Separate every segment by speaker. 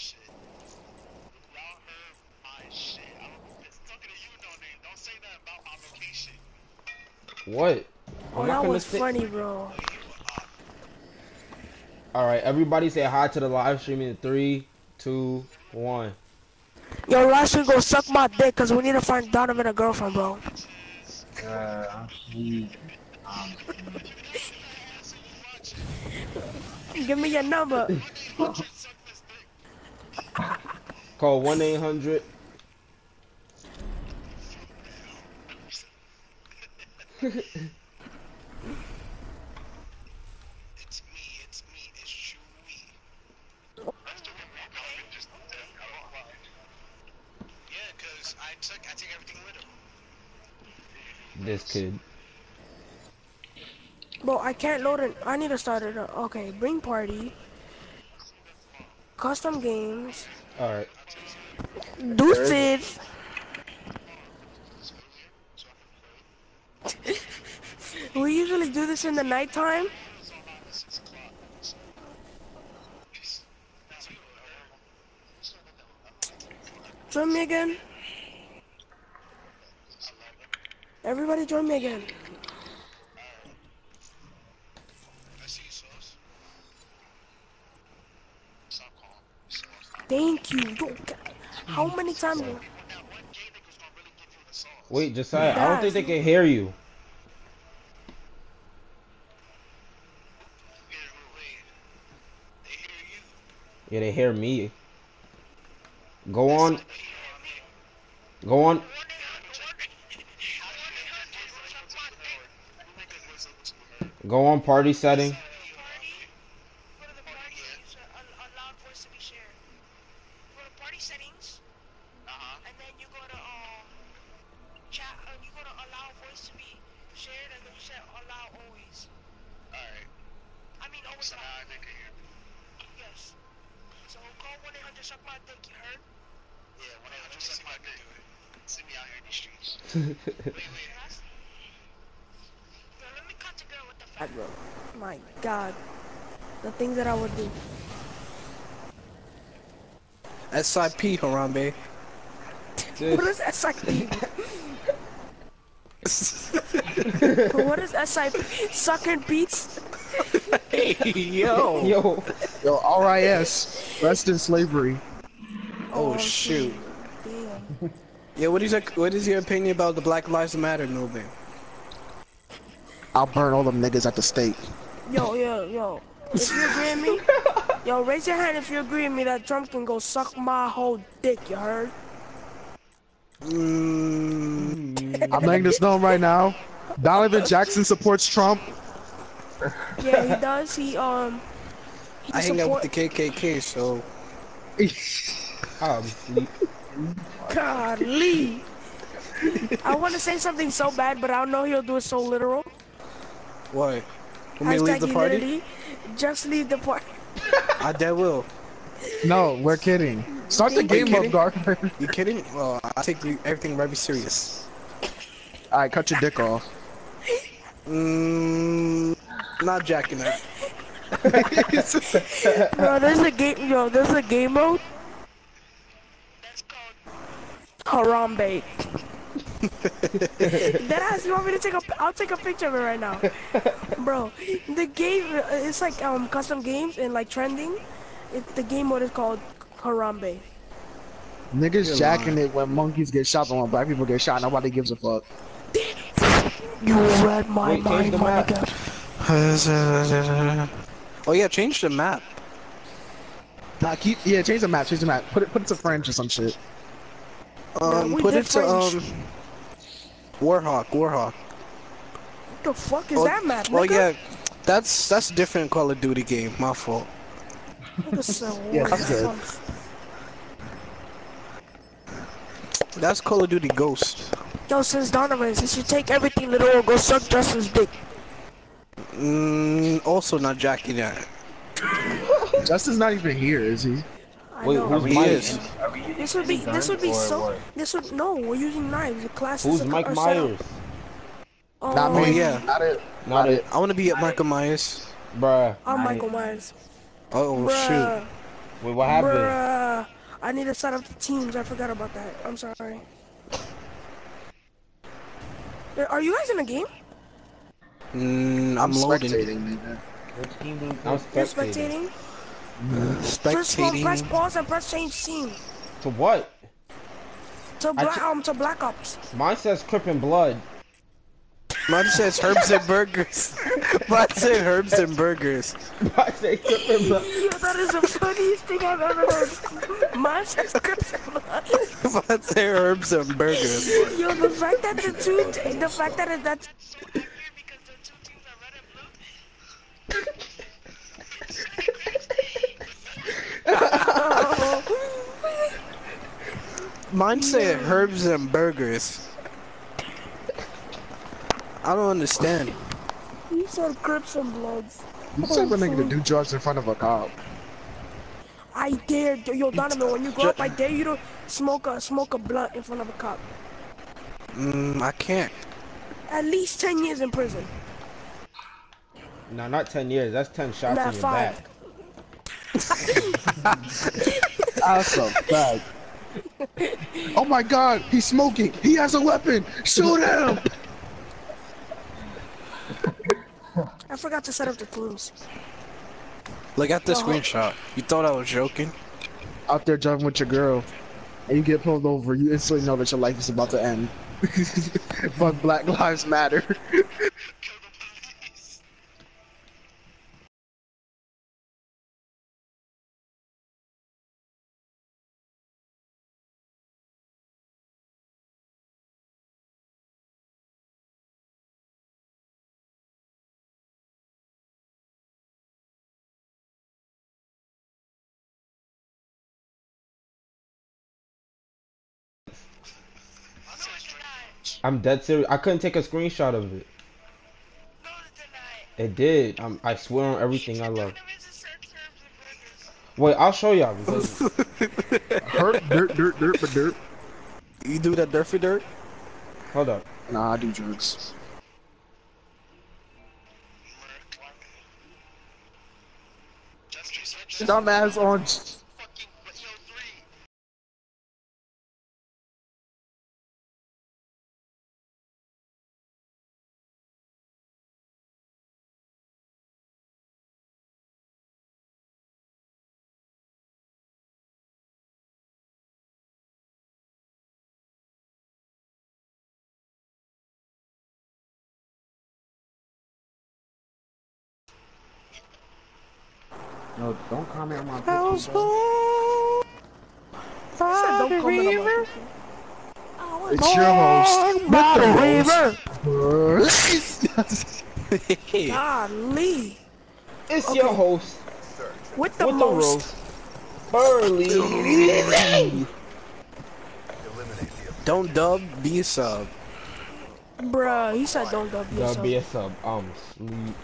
Speaker 1: What?
Speaker 2: Oh,
Speaker 1: I'm not
Speaker 2: that
Speaker 1: gonna
Speaker 2: was
Speaker 1: say.
Speaker 2: funny, bro.
Speaker 1: All right, everybody say hi to the live stream in 3, 2, 1.
Speaker 2: Yo, last week go suck my dick, cause we need to find Donovan a girlfriend, bro.
Speaker 3: I'm sleep. I'm sleep.
Speaker 2: Give me your number.
Speaker 1: Call 1-800. This kid.
Speaker 2: Bro, I can't load it. I need to start it up. Okay, bring party. Custom games.
Speaker 1: All right.
Speaker 2: Deuces. We usually do this in the nighttime. Join me again. Everybody join me again. Thank you. Yo, how many times?
Speaker 1: Wait, Josiah, I don't think
Speaker 2: Guys,
Speaker 1: they can hear you. Yeah, they hear me. Go on. Go on. Go on party setting.
Speaker 2: my God, the things that I would do.
Speaker 4: SIP, Harambe.
Speaker 2: What is SIP? What is SIP? Sucking beats?
Speaker 4: Hey, yo.
Speaker 1: Yo.
Speaker 4: Yo, RIS. Rest in slavery. Oh, shoot.
Speaker 2: Damn.
Speaker 4: Yeah, what is your opinion about the Black Lives Matter movement?
Speaker 5: I'll burn all them niggas at the stake.
Speaker 2: Yo. If you agree with me, yo, raise your hand if you agree with me that Trump can go suck my whole dick, you heard?
Speaker 5: I'm letting this known right now. Donovan Jackson supports Trump.
Speaker 2: Yeah, he does. He
Speaker 4: I hang out with the KKK, so...
Speaker 2: Golly. I want to say something so bad, but I don't know he'll do it so literal.
Speaker 4: What? Want me to leave the party?
Speaker 2: Just leave the party.
Speaker 4: I dead will.
Speaker 5: No, we're kidding. Start the game up, Gardner.
Speaker 4: You kidding? Well, I take everything very serious.
Speaker 5: Alright, cut your dick off.
Speaker 4: Not jacking that.
Speaker 2: Bro, there's a game. Yo, there's a game mode. Harambe. Deadass, you want me to take a? I'll take a picture of it right now, bro. The game, it's like custom games and like trending. The game mode is called Harambe.
Speaker 5: Niggas jacking it when monkeys get shot, but when black people get shot, nobody gives a fuck.
Speaker 2: You read my mind, my nigga.
Speaker 4: Oh yeah, change the map.
Speaker 5: Nah, change the map, Put it to French or some shit.
Speaker 4: Put it to Warhawk.
Speaker 2: What the fuck is that map, nigga?
Speaker 4: Oh yeah, that's a different Call of Duty game. My fault.
Speaker 5: Yeah, that's good.
Speaker 4: That's Call of Duty Ghost.
Speaker 2: Yo, since you take everything literal, go suck Justin's dick.
Speaker 4: Also not jacking that.
Speaker 5: Justin's not even here, is he?
Speaker 1: Wait, who's
Speaker 4: He
Speaker 1: Mike?
Speaker 4: is.
Speaker 2: No, we're using knives. The class
Speaker 1: Who's
Speaker 2: is
Speaker 1: Mike
Speaker 2: are
Speaker 1: Myers?
Speaker 2: Oh,
Speaker 5: Not me.
Speaker 4: yeah.
Speaker 5: Not it.
Speaker 4: I want to be at Michael Myers.
Speaker 1: Bruh.
Speaker 2: I'm Michael Myers.
Speaker 4: Oh
Speaker 2: Bruh.
Speaker 4: shoot.
Speaker 1: Wait, what happened?
Speaker 2: Bruh. I need to set up the teams. I forgot about that. I'm sorry. Are you guys in a game?
Speaker 4: I'm loading.
Speaker 5: spectating, nigga.
Speaker 3: Which team do you
Speaker 1: I'm
Speaker 3: play?
Speaker 2: You're
Speaker 1: spectating.
Speaker 2: spectating? Press
Speaker 4: Spectating.
Speaker 2: pause and press change team.
Speaker 1: To what?
Speaker 2: To Black Ops.
Speaker 1: Mine says Crip and Blood.
Speaker 4: Mine says herbs and burgers. Mine says herbs and burgers.
Speaker 1: Mine says Crip and Blood.
Speaker 2: Yo, that is the funniest thing I've ever heard. Mine says Crips and Blood.
Speaker 4: Mine says herbs and burgers.
Speaker 2: Yo, the fact that that's
Speaker 4: Mine said herbs and burgers. I don't understand.
Speaker 2: You said Crips and Bloods.
Speaker 5: You said a nigga to do drugs in front of a cop.
Speaker 2: I dare, yo Donovan, when you grow up, I dare you to smoke a blunt in front of a cop.
Speaker 4: I can't.
Speaker 2: At least 10 years in prison.
Speaker 1: No, not 10 years. That's 10 shots
Speaker 2: Nah,
Speaker 1: in your
Speaker 2: 5.
Speaker 1: back.
Speaker 5: That's a fact. Oh my god, he's smoking. He has a weapon. Shoot him.
Speaker 2: I forgot to set up the teams.
Speaker 4: Look at the screenshot. You thought I was joking?
Speaker 5: Out there driving with your girl, and you get pulled over, you instantly know that your life is about to end. But Black Lives Matter.
Speaker 1: I'm dead serious. I couldn't take a screenshot of it. It did. I swear on everything I love. Wait, I'll show y'all. Because
Speaker 5: Hurt, dirt.
Speaker 4: You do that dirt for dirt?
Speaker 1: hold up.
Speaker 5: Nah, I do drugs. Dumbass on.
Speaker 3: No, don't comment on my picture,
Speaker 2: Don't
Speaker 3: bro.
Speaker 2: comment on my
Speaker 5: It's your host,
Speaker 2: Golly.
Speaker 1: It's your host
Speaker 2: With the
Speaker 1: with the
Speaker 2: most.
Speaker 1: roast, Burley.
Speaker 4: Don't dub, be a sub.
Speaker 2: Bruh, he said don't dub
Speaker 1: That'll
Speaker 2: yourself.
Speaker 1: be a sub. Sleep.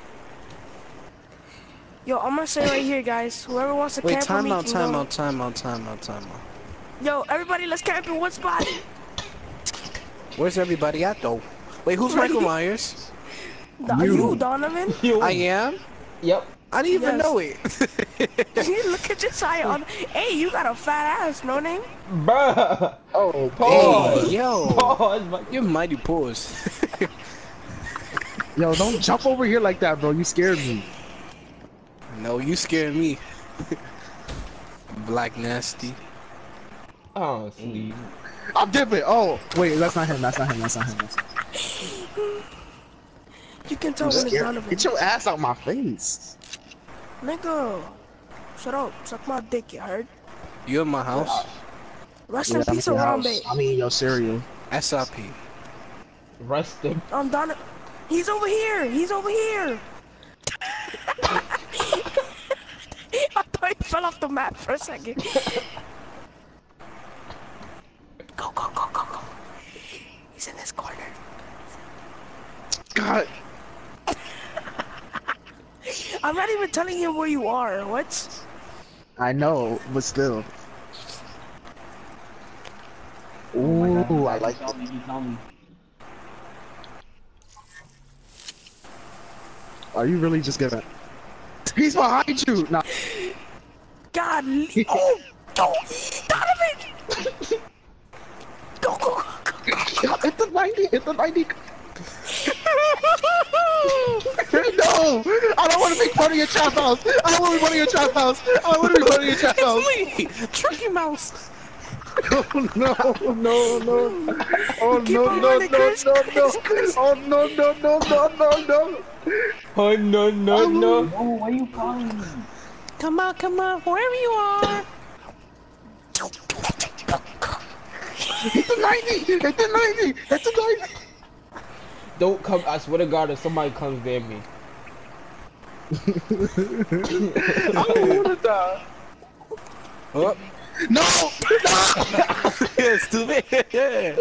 Speaker 2: Yo, I'm gonna say right here, guys. Whoever wants to
Speaker 4: Wait,
Speaker 2: camp with me can go.
Speaker 4: time out.
Speaker 2: Yo, everybody, let's camp in one spot.
Speaker 4: Where's everybody at though? Wait, who's Michael Myers?
Speaker 2: You, Donovan?
Speaker 4: I am?
Speaker 1: Yep.
Speaker 4: I didn't even
Speaker 2: Yes.
Speaker 4: know it.
Speaker 2: Look at your side on. Hey, you got a fat ass, no name?
Speaker 1: Bruh.
Speaker 5: Oh,
Speaker 1: Pause.
Speaker 4: Hey, yo.
Speaker 1: Pause. My-
Speaker 4: You're mighty pause.
Speaker 5: yo, don't jump over here like that, bro. You scared me.
Speaker 4: No, you scared me. Black nasty.
Speaker 1: Sleep.
Speaker 5: I'm dipping. Oh, wait, that's not him.
Speaker 2: You can tell when it's Donovan.
Speaker 5: Get your ass out my face.
Speaker 2: Nigga, shut up. Suck my dick, you heard?
Speaker 4: You in my house?
Speaker 2: Rest in peace, Harambe.
Speaker 5: I mean, your cereal.
Speaker 4: SIP.
Speaker 1: Rest him.
Speaker 2: Donovan. He's over here. I thought he fell off the map for a second. Go. He's in this corner.
Speaker 5: God.
Speaker 2: I'm not even telling him where you are. What?
Speaker 5: I know, but still. Ooh, I like it.
Speaker 3: You tell me.
Speaker 5: Are you really just gonna... He's behind you! Nah.
Speaker 2: God. Oh, Go! Donovan! Go, go, go, go.
Speaker 5: Hit the 90, hit the 90. No! I don't want to make fun of your trap house! I don't want to be fun of your trap house! I don't want to be fun of your trap house!
Speaker 4: Me, Tricky Mouse.
Speaker 5: Oh no, no, no. Oh
Speaker 2: Keep
Speaker 5: no,
Speaker 2: on
Speaker 5: no,
Speaker 2: running,
Speaker 5: no,
Speaker 2: Chris,
Speaker 5: no, no.
Speaker 2: Chris.
Speaker 5: Oh no, no, no, no, no, no.
Speaker 1: Oh no no no.
Speaker 3: Oh, why you calling me?
Speaker 4: Come on, wherever you are.
Speaker 5: Hit the 90! Hit the 90! Hit the 90!
Speaker 1: Don't come. I swear to God, if somebody comes near me.
Speaker 5: I don't wanna die.
Speaker 4: Oh,
Speaker 5: No! No!
Speaker 4: yeah, stupid. Yeah.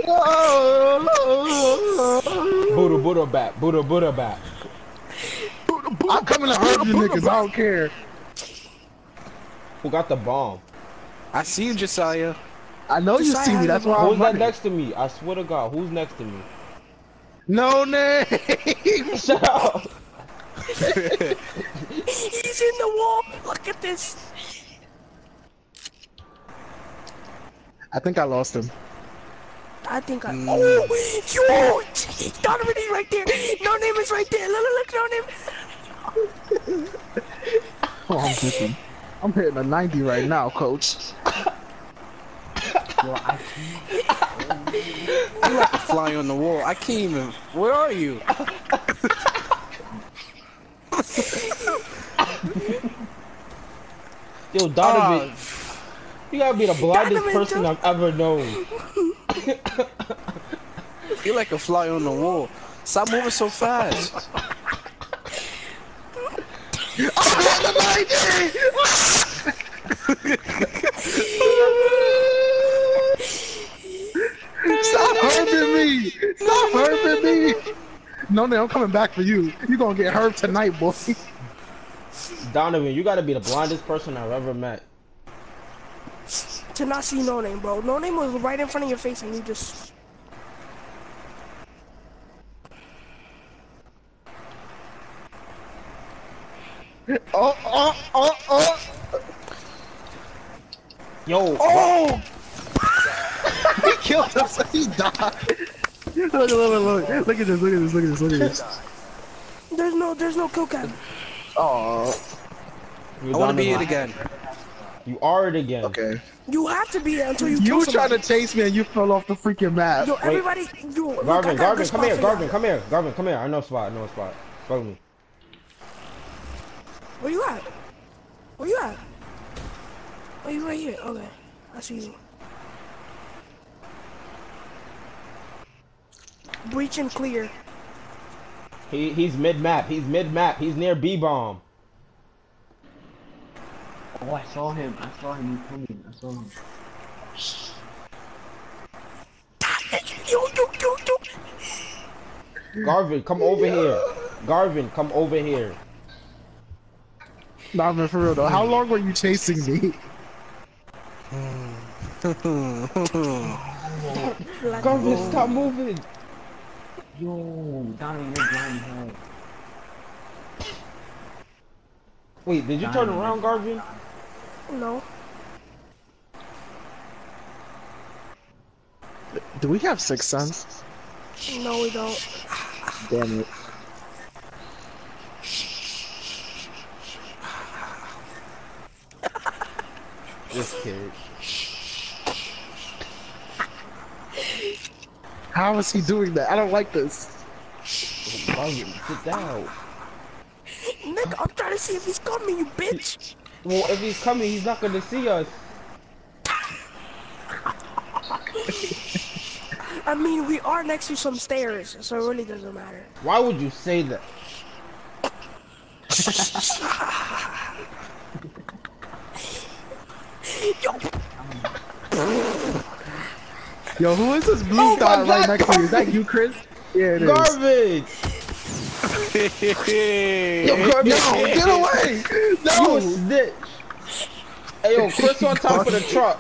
Speaker 1: Buddha Buddha back. Buddha Buddha back.
Speaker 5: I'm coming to hurt you niggas, I don't care.
Speaker 1: Who got the bomb?
Speaker 4: I see you, Josiah.
Speaker 5: I know you see me, that's why
Speaker 1: Who's
Speaker 5: I'm
Speaker 1: that
Speaker 5: running.
Speaker 1: next to me? I swear to God, who's next to me?
Speaker 5: No name!
Speaker 1: Shut up.
Speaker 2: He's in the wall. Look at this.
Speaker 5: I think I lost him.
Speaker 2: I think I. Oh, yo, Donovan is right there. No name is right there. Look, no name.
Speaker 5: Oh, I'm hitting. I'm hitting a 90 right now, coach.
Speaker 3: Yo, I
Speaker 4: You like a fly on the wall. I can't even. Where are you?
Speaker 1: Yo, Donovan, you gotta be the blindest
Speaker 2: Donovan,
Speaker 1: person I've ever known.
Speaker 4: You're like a fly on the wall. Stop moving so fast.
Speaker 5: Stop hurting me! Stop hurting me! No, I'm coming back for you. You gonna get hurt tonight, boy.
Speaker 1: Donovan, you gotta be the blindest person I've ever met.
Speaker 2: To not see no name, bro. No name was right in front of your face, and you just.
Speaker 5: Oh!
Speaker 1: Yo,
Speaker 5: Oh! He killed himself. He died. Look at this.
Speaker 2: There's no kill cam.
Speaker 5: Oh.
Speaker 1: you
Speaker 4: I want to be it
Speaker 1: Donovan.
Speaker 4: again.
Speaker 1: You are it again.
Speaker 5: Okay.
Speaker 2: You have to be there until you
Speaker 5: You
Speaker 2: kill
Speaker 5: were trying
Speaker 2: somebody.
Speaker 5: to chase me and you fell off the freaking map.
Speaker 2: Yo, everybody, yo, look, I
Speaker 1: Garvin,
Speaker 2: got a good
Speaker 1: Garvin, come
Speaker 2: spot
Speaker 1: here,
Speaker 2: for
Speaker 1: Garvin,
Speaker 2: y'all.
Speaker 1: come here, Garvin, come here. I know a spot, Follow me.
Speaker 2: Where you at? Where you at? Oh, you right here. Okay, I see you. Breach and clear.
Speaker 1: He's mid-map, he's near B-bomb.
Speaker 3: Oh, I saw him. He's coming. I saw him.
Speaker 2: Yo.
Speaker 1: Garvin, come over here. Garvin, come over here.
Speaker 5: Nah, man, for real though. How long were you chasing me?
Speaker 1: Garvin, stop moving.
Speaker 3: Yo, Donovan, you're blind as hell.
Speaker 1: Wait, did you turn around, Garvin?
Speaker 2: No.
Speaker 5: Do we have Sixth Sense?
Speaker 2: No, we don't.
Speaker 5: Damn it.
Speaker 1: This kid.
Speaker 5: How is he doing that? I don't like this.
Speaker 1: Garvin, sit down.
Speaker 2: Nick, I'm trying to see if he's coming, you bitch.
Speaker 1: Well, if he's coming, he's not gonna see us.
Speaker 2: I mean, we are next to some stairs, so it really doesn't matter.
Speaker 1: Why would you say that?
Speaker 2: Yo,
Speaker 5: Yo, who is this blue
Speaker 1: Oh my
Speaker 5: dot right
Speaker 1: God,
Speaker 5: next to you? Is that you, Chris? Yeah, it is.
Speaker 1: Garvin! Yo, Garvin!
Speaker 5: No, get away!
Speaker 1: You
Speaker 5: No!
Speaker 1: a snitch! Hey, yo, Chris on top of the truck.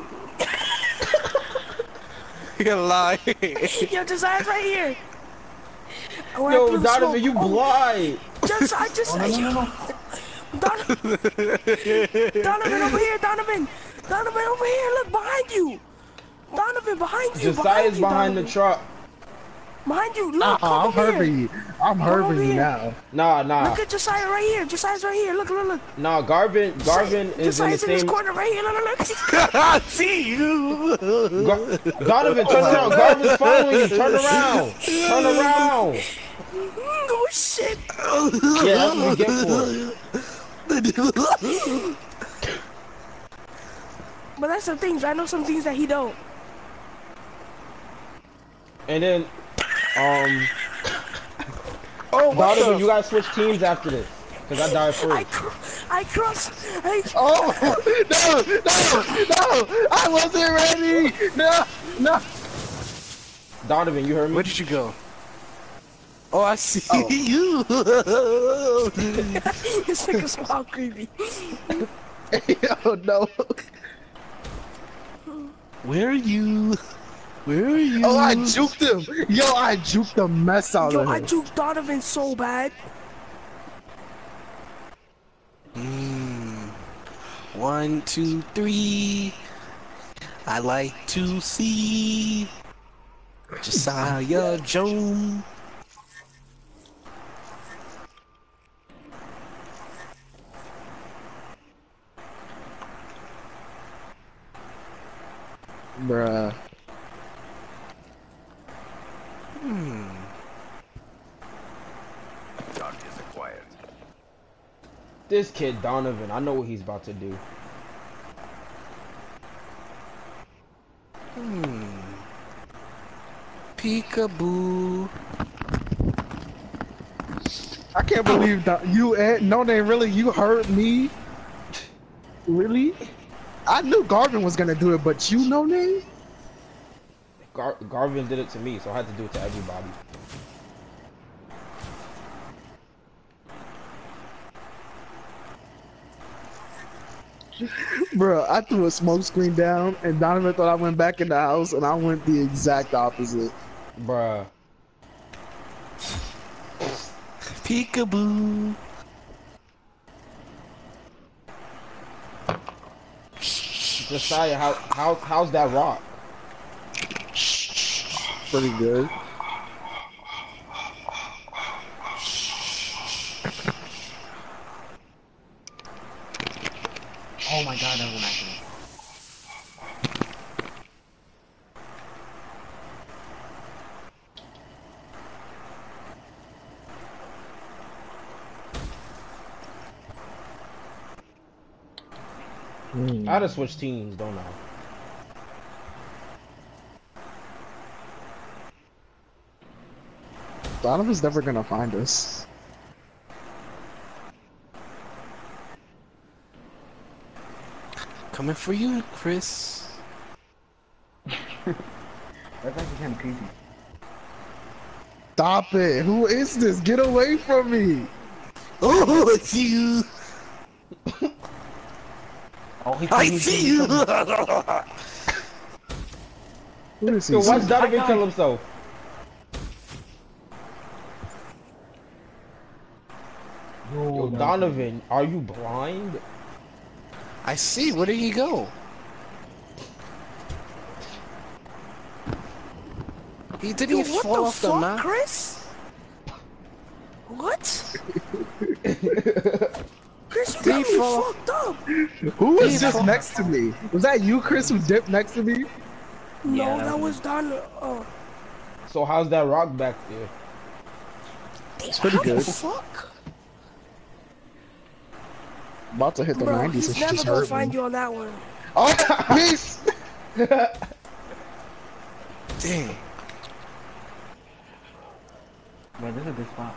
Speaker 4: You're lying.
Speaker 2: yo, Josiah's right here. Oh, I
Speaker 1: Yo,
Speaker 2: blew the
Speaker 1: Donovan,
Speaker 2: smoke.
Speaker 1: you blind!
Speaker 2: Just,
Speaker 3: No.
Speaker 2: Donovan over here, Donovan! Donovan over here, look behind you! Donovan behind you,
Speaker 1: Josiah's
Speaker 2: you,
Speaker 1: behind the
Speaker 2: Donovan.
Speaker 1: truck.
Speaker 2: Behind you, look, come
Speaker 5: I'm
Speaker 2: over here.
Speaker 5: hurting you. I'm hurting
Speaker 2: over
Speaker 5: you
Speaker 2: here.
Speaker 5: now.
Speaker 1: Nah.
Speaker 2: Look at Josiah right here. Josiah's right here. Look.
Speaker 1: Nah, Garvin is in the
Speaker 2: Josiah's in this
Speaker 1: same.
Speaker 2: corner right here. Look.
Speaker 4: I see you.
Speaker 1: Donovan, turn around. Garvin's following you. Turn around. Turn around.
Speaker 2: Oh shit.
Speaker 1: Yeah, that's what we get for it.
Speaker 2: But that's some things. I know some things that he don't.
Speaker 1: And then,
Speaker 4: Oh, what
Speaker 1: Donovan,
Speaker 4: the?
Speaker 1: you gotta switch teams after this, cause I died first.
Speaker 5: Oh no! I wasn't ready. No.
Speaker 1: Donovan, you heard me?
Speaker 4: Where did you go? Oh, I see you.
Speaker 2: It's like a small creepy.
Speaker 5: Oh no.
Speaker 4: Where are you? Where are you?
Speaker 5: Oh, I juked him. Yo, I juked the mess out
Speaker 2: Yo,
Speaker 5: of him.
Speaker 2: I juked Donovan so bad.
Speaker 4: 1, 2, 3. I like to see Josiah Jones.
Speaker 5: Bruh.
Speaker 1: This kid Donovan, I know what he's about to do.
Speaker 4: Peekaboo.
Speaker 5: I can't believe that you no name really you hurt me. Really? I knew Garvin was gonna do it, but you no name?
Speaker 1: Garvin did it to me, so I had to do it to everybody.
Speaker 5: Bro, I threw a smoke screen down and Donovan thought I went back in the house and I went the exact opposite.
Speaker 1: Bruh.
Speaker 4: Peekaboo.
Speaker 1: Josiah, how's that rock?
Speaker 5: Pretty good.
Speaker 3: Oh my god, that was an accident.
Speaker 1: I had to switch teams, don't I?
Speaker 5: Donovan's never gonna find us.
Speaker 4: Coming for you, Chris.
Speaker 3: That's actually kind of creepy.
Speaker 5: Stop it! Who is this? Get away from me!
Speaker 4: Oh, it's you.
Speaker 3: Oh, he
Speaker 4: I see you.
Speaker 5: Who is he?
Speaker 1: Yo, watch Donovan kill himself. Yo, Donovan, are you blind?
Speaker 4: I see. Where did he go? He didn't
Speaker 2: Yo,
Speaker 4: even
Speaker 2: what
Speaker 4: fall
Speaker 2: the
Speaker 4: off the
Speaker 2: fuck,
Speaker 4: map.
Speaker 2: Chris? What? Chris, you got me
Speaker 4: fall-
Speaker 2: fucked up.
Speaker 5: Who was just next to me? Was that you, Chris, who dipped next to me?
Speaker 2: No,
Speaker 3: that
Speaker 2: that
Speaker 3: was
Speaker 2: was Don. Oh,
Speaker 1: So how's that rock back there?
Speaker 5: It's pretty
Speaker 2: how
Speaker 5: good.
Speaker 2: the fuck?
Speaker 5: About to hit the
Speaker 2: Bro,
Speaker 5: 90s
Speaker 2: he's
Speaker 5: and she
Speaker 2: never
Speaker 5: just
Speaker 2: gonna
Speaker 5: hurt
Speaker 2: find
Speaker 5: me.
Speaker 2: you on that one.
Speaker 5: Oh, peace!
Speaker 4: Dang.
Speaker 3: Bro, this is a good spot.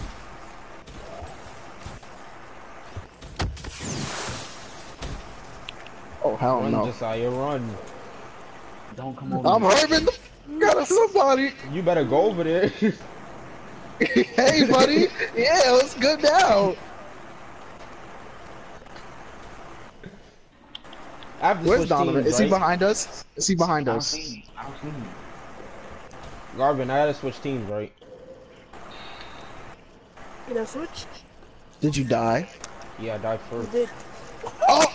Speaker 5: Oh, hell
Speaker 1: Run,
Speaker 5: no.
Speaker 1: Josiah, run.
Speaker 3: Don't come over.
Speaker 5: I'm hurting the f*** out of somebody.
Speaker 1: You better go over there.
Speaker 5: Hey, buddy. Yeah, let's go now.
Speaker 1: I have to
Speaker 5: Where's
Speaker 1: switch
Speaker 5: Donovan?
Speaker 1: teams,
Speaker 5: Is he
Speaker 1: right?
Speaker 5: behind us? Is he behind
Speaker 3: I don't
Speaker 5: us?
Speaker 3: see him. I don't see him.
Speaker 1: Garvin, I gotta switch teams, right?
Speaker 2: You know, switch.
Speaker 5: Did you die?
Speaker 1: Yeah, I died
Speaker 2: You
Speaker 1: first.
Speaker 2: did.
Speaker 5: Oh!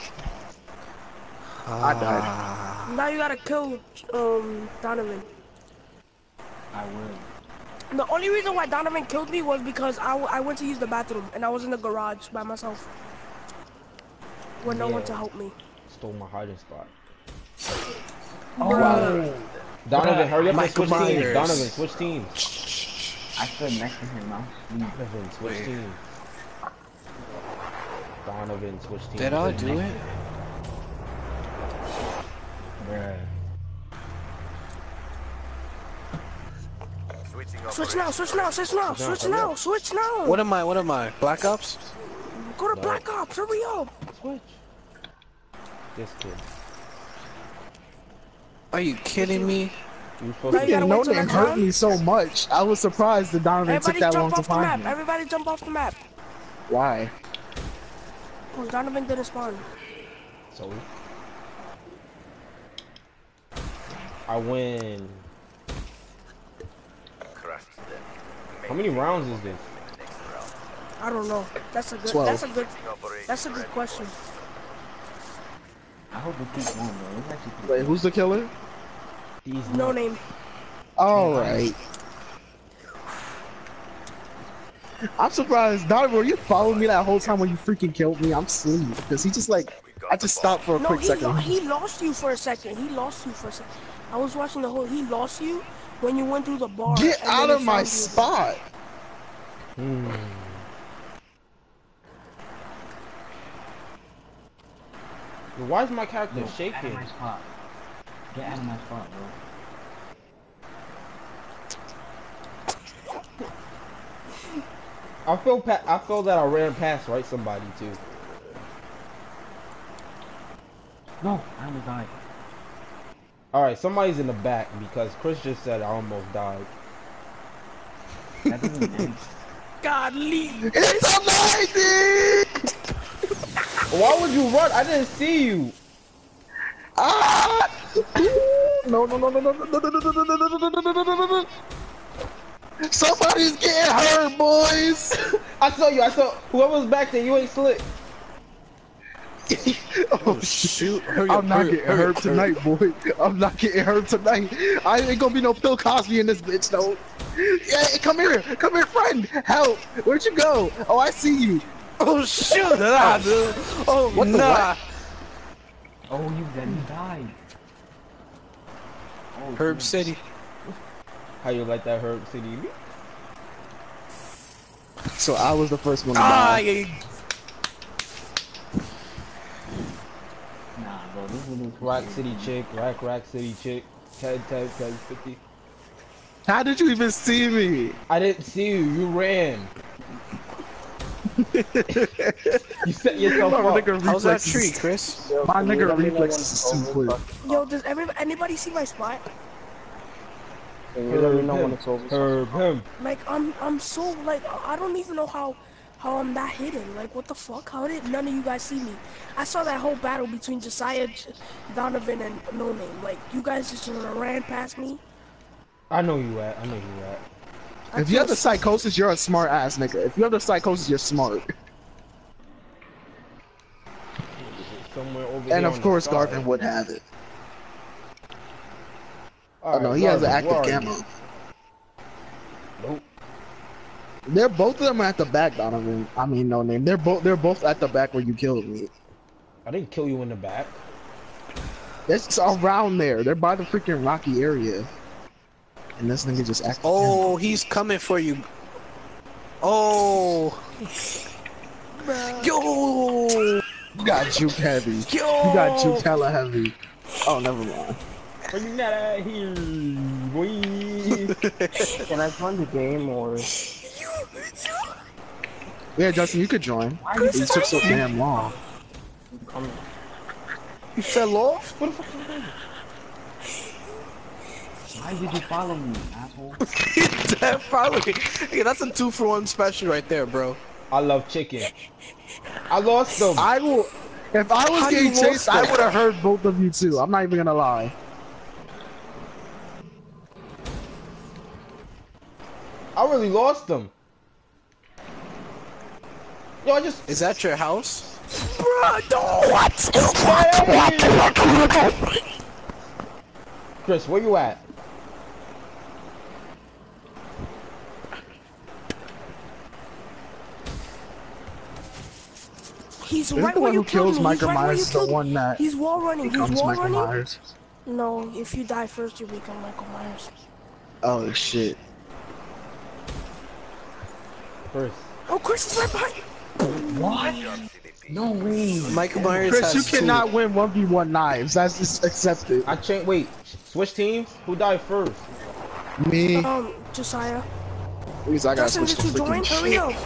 Speaker 4: I
Speaker 5: died.
Speaker 2: Now you gotta kill Donovan.
Speaker 3: I will.
Speaker 2: The only reason why Donovan killed me was because I went to use the bathroom and I was in the garage by myself with no one to
Speaker 1: Yeah.
Speaker 2: help me.
Speaker 1: Stole my hiding spot.
Speaker 2: Bruh.
Speaker 1: Donovan, hurry up and
Speaker 4: Michael
Speaker 1: switch teams.
Speaker 4: Myers.
Speaker 1: Donovan, switch teams.
Speaker 3: I stood next to him.
Speaker 1: Donovan, switch teams. Donovan, switch teams.
Speaker 4: Did I do it?
Speaker 3: Bruh.
Speaker 2: Switch now, switch now, switch now, switch now, switch now.
Speaker 4: What am I? What am I? Black Ops?
Speaker 2: Go to
Speaker 1: No.
Speaker 2: Black Ops, hurry up.
Speaker 1: Switch. This kid.
Speaker 4: Are you kidding me?
Speaker 1: You supposed
Speaker 2: Now
Speaker 1: to
Speaker 2: you gotta
Speaker 5: No
Speaker 2: wait till
Speaker 5: name
Speaker 2: next
Speaker 5: hurt
Speaker 2: round.
Speaker 5: me so much. I was surprised that Donovan took
Speaker 2: Everybody
Speaker 5: that long
Speaker 2: jump
Speaker 5: to
Speaker 2: off the map.
Speaker 5: find me.
Speaker 2: Everybody jump off the map.
Speaker 5: Why?
Speaker 2: Cause Donovan didn't spawn.
Speaker 1: So I win. How many rounds is this?
Speaker 2: I don't know. That's a good.
Speaker 5: 12.
Speaker 2: That's a good question.
Speaker 3: I hope it keeps going, bro. It's actually
Speaker 5: Wait, who's the killer?
Speaker 1: These
Speaker 2: No
Speaker 1: nuts.
Speaker 2: name.
Speaker 5: Alright. I'm surprised. Donovan, were you following me that whole time when you freaking killed me? I'm asleep. Because he just like, I just stopped for a
Speaker 2: No,
Speaker 5: quick second.
Speaker 2: he lost you for a second. He lost you for a second. I was watching the whole. He lost you when you went through the bar.
Speaker 5: Get
Speaker 2: and
Speaker 5: out
Speaker 2: then
Speaker 5: of
Speaker 2: he
Speaker 5: my
Speaker 2: found you.
Speaker 5: spot.
Speaker 1: Why is my character
Speaker 3: Yo, out of
Speaker 1: shaking?
Speaker 3: my spot. Get out of my spot, bro.
Speaker 1: I feel that I ran past somebody too.
Speaker 3: No, I almost died.
Speaker 1: All right, somebody's in the back because Chris just said I almost died.
Speaker 3: That doesn't end.
Speaker 2: Godly.
Speaker 5: It's a 90!
Speaker 1: Why would you run? I didn't see you.
Speaker 5: Ah! No, no, no, no, no, no, no, no, no, no, no, no, no, no, no, no, no. Somebody's getting hurt, boys.
Speaker 1: I saw you. I saw whoever's back there. You ain't slick.
Speaker 5: Oh shoot! I'm not getting hurt tonight, boy. I'm not getting hurt tonight. I ain't gonna be no Bill Cosby in this bitch, though. Yeah, come here, friend. Help! Where'd you go? Oh, I see you.
Speaker 4: Oh shoot! Nah, dude. Oh
Speaker 5: What the
Speaker 4: nah.
Speaker 3: Oh, you died. Oh,
Speaker 4: Herb
Speaker 3: dude.
Speaker 4: City.
Speaker 1: How you like that Herb City?
Speaker 5: So I was the first one to
Speaker 4: Ah,
Speaker 5: die.
Speaker 4: yeah.
Speaker 3: Nah, bro, this is
Speaker 1: Rack City chick, Rack City chick, Ted 50.
Speaker 5: How did you even see me?
Speaker 1: I didn't see you. You ran. You set yourself
Speaker 5: My
Speaker 1: up.
Speaker 5: nigga
Speaker 4: How's that
Speaker 5: reflexes-
Speaker 4: tree, Chris?
Speaker 5: My nigga reflexes is too quick.
Speaker 2: Yo, does anybody see my spot?
Speaker 1: Herb him.
Speaker 2: Like I'm so like I don't even know how I'm that hidden. Like what the fuck? How did none of you guys see me? I saw that whole battle between Josiah, Donovan, and No Name. Like you guys just ran past me.
Speaker 1: I know you at. I know you at.
Speaker 5: If you have the psychosis, you're a smart ass nigga. If you have the psychosis, you're smart.
Speaker 1: Somewhere over
Speaker 5: And
Speaker 1: here
Speaker 5: of
Speaker 1: on
Speaker 5: course,
Speaker 1: the side.
Speaker 5: Garvin would have it.
Speaker 1: All
Speaker 5: Oh no,
Speaker 1: right,
Speaker 5: he has an
Speaker 1: Garvin,
Speaker 5: active
Speaker 1: where are
Speaker 5: camo.
Speaker 1: you? Nope.
Speaker 5: They're both of them are at the back, Donovan. I mean, No Name. They're both at the back where you killed me.
Speaker 1: I didn't kill you in the back.
Speaker 5: It's around there. They're by the freaking rocky area. And this nigga just acted.
Speaker 4: Oh, he's coming for you. Oh. Yo.
Speaker 5: You got juke heavy.
Speaker 4: Yo.
Speaker 5: You got juke hella heavy. Oh, never mind.
Speaker 1: But you're not out here, boy.
Speaker 6: Can I join the game or?
Speaker 5: Yeah, Justin, you could join. You took so damn long.
Speaker 4: You fell off?
Speaker 1: What the fuck is that?
Speaker 3: Why did you follow me, asshole?
Speaker 4: Damn, probably. Yeah, that's a 2-for-1 special right there, bro.
Speaker 1: I love chicken. I lost them.
Speaker 5: I will. If I was
Speaker 4: How you
Speaker 5: getting
Speaker 4: lost
Speaker 5: chased, I
Speaker 4: that?
Speaker 5: would have heard both of you too. I'm not even gonna lie.
Speaker 1: I really lost them. Yo, I just.
Speaker 4: Is that your house?
Speaker 2: Bruh, no, what?
Speaker 1: Chris, where you at?
Speaker 2: He's
Speaker 5: Isn't
Speaker 2: right
Speaker 5: the
Speaker 2: where
Speaker 5: one
Speaker 2: you
Speaker 5: who
Speaker 2: killed
Speaker 5: kills
Speaker 2: me. He's
Speaker 5: Michael
Speaker 2: right where you
Speaker 5: Myers the
Speaker 2: killed me.
Speaker 5: one that
Speaker 2: He's wall running. He's
Speaker 5: becomes
Speaker 2: wall
Speaker 5: Michael
Speaker 2: running.
Speaker 5: Myers?
Speaker 2: No, if you die first, you become Michael Myers.
Speaker 5: Oh shit.
Speaker 1: Chris.
Speaker 2: Oh, Chris is right behind you.
Speaker 3: What? No way.
Speaker 4: Michael Myers
Speaker 5: Chris,
Speaker 4: has
Speaker 5: you
Speaker 4: two.
Speaker 5: cannot win 1v1 knives. That's just accepted.
Speaker 1: I changed. Wait, switch teams? Who died first?
Speaker 5: Me.
Speaker 2: Josiah.
Speaker 5: At least I gotta
Speaker 2: Justin,
Speaker 5: switch
Speaker 2: did you
Speaker 5: to
Speaker 2: join?
Speaker 5: freaking
Speaker 2: Hurry
Speaker 5: shit.
Speaker 2: up.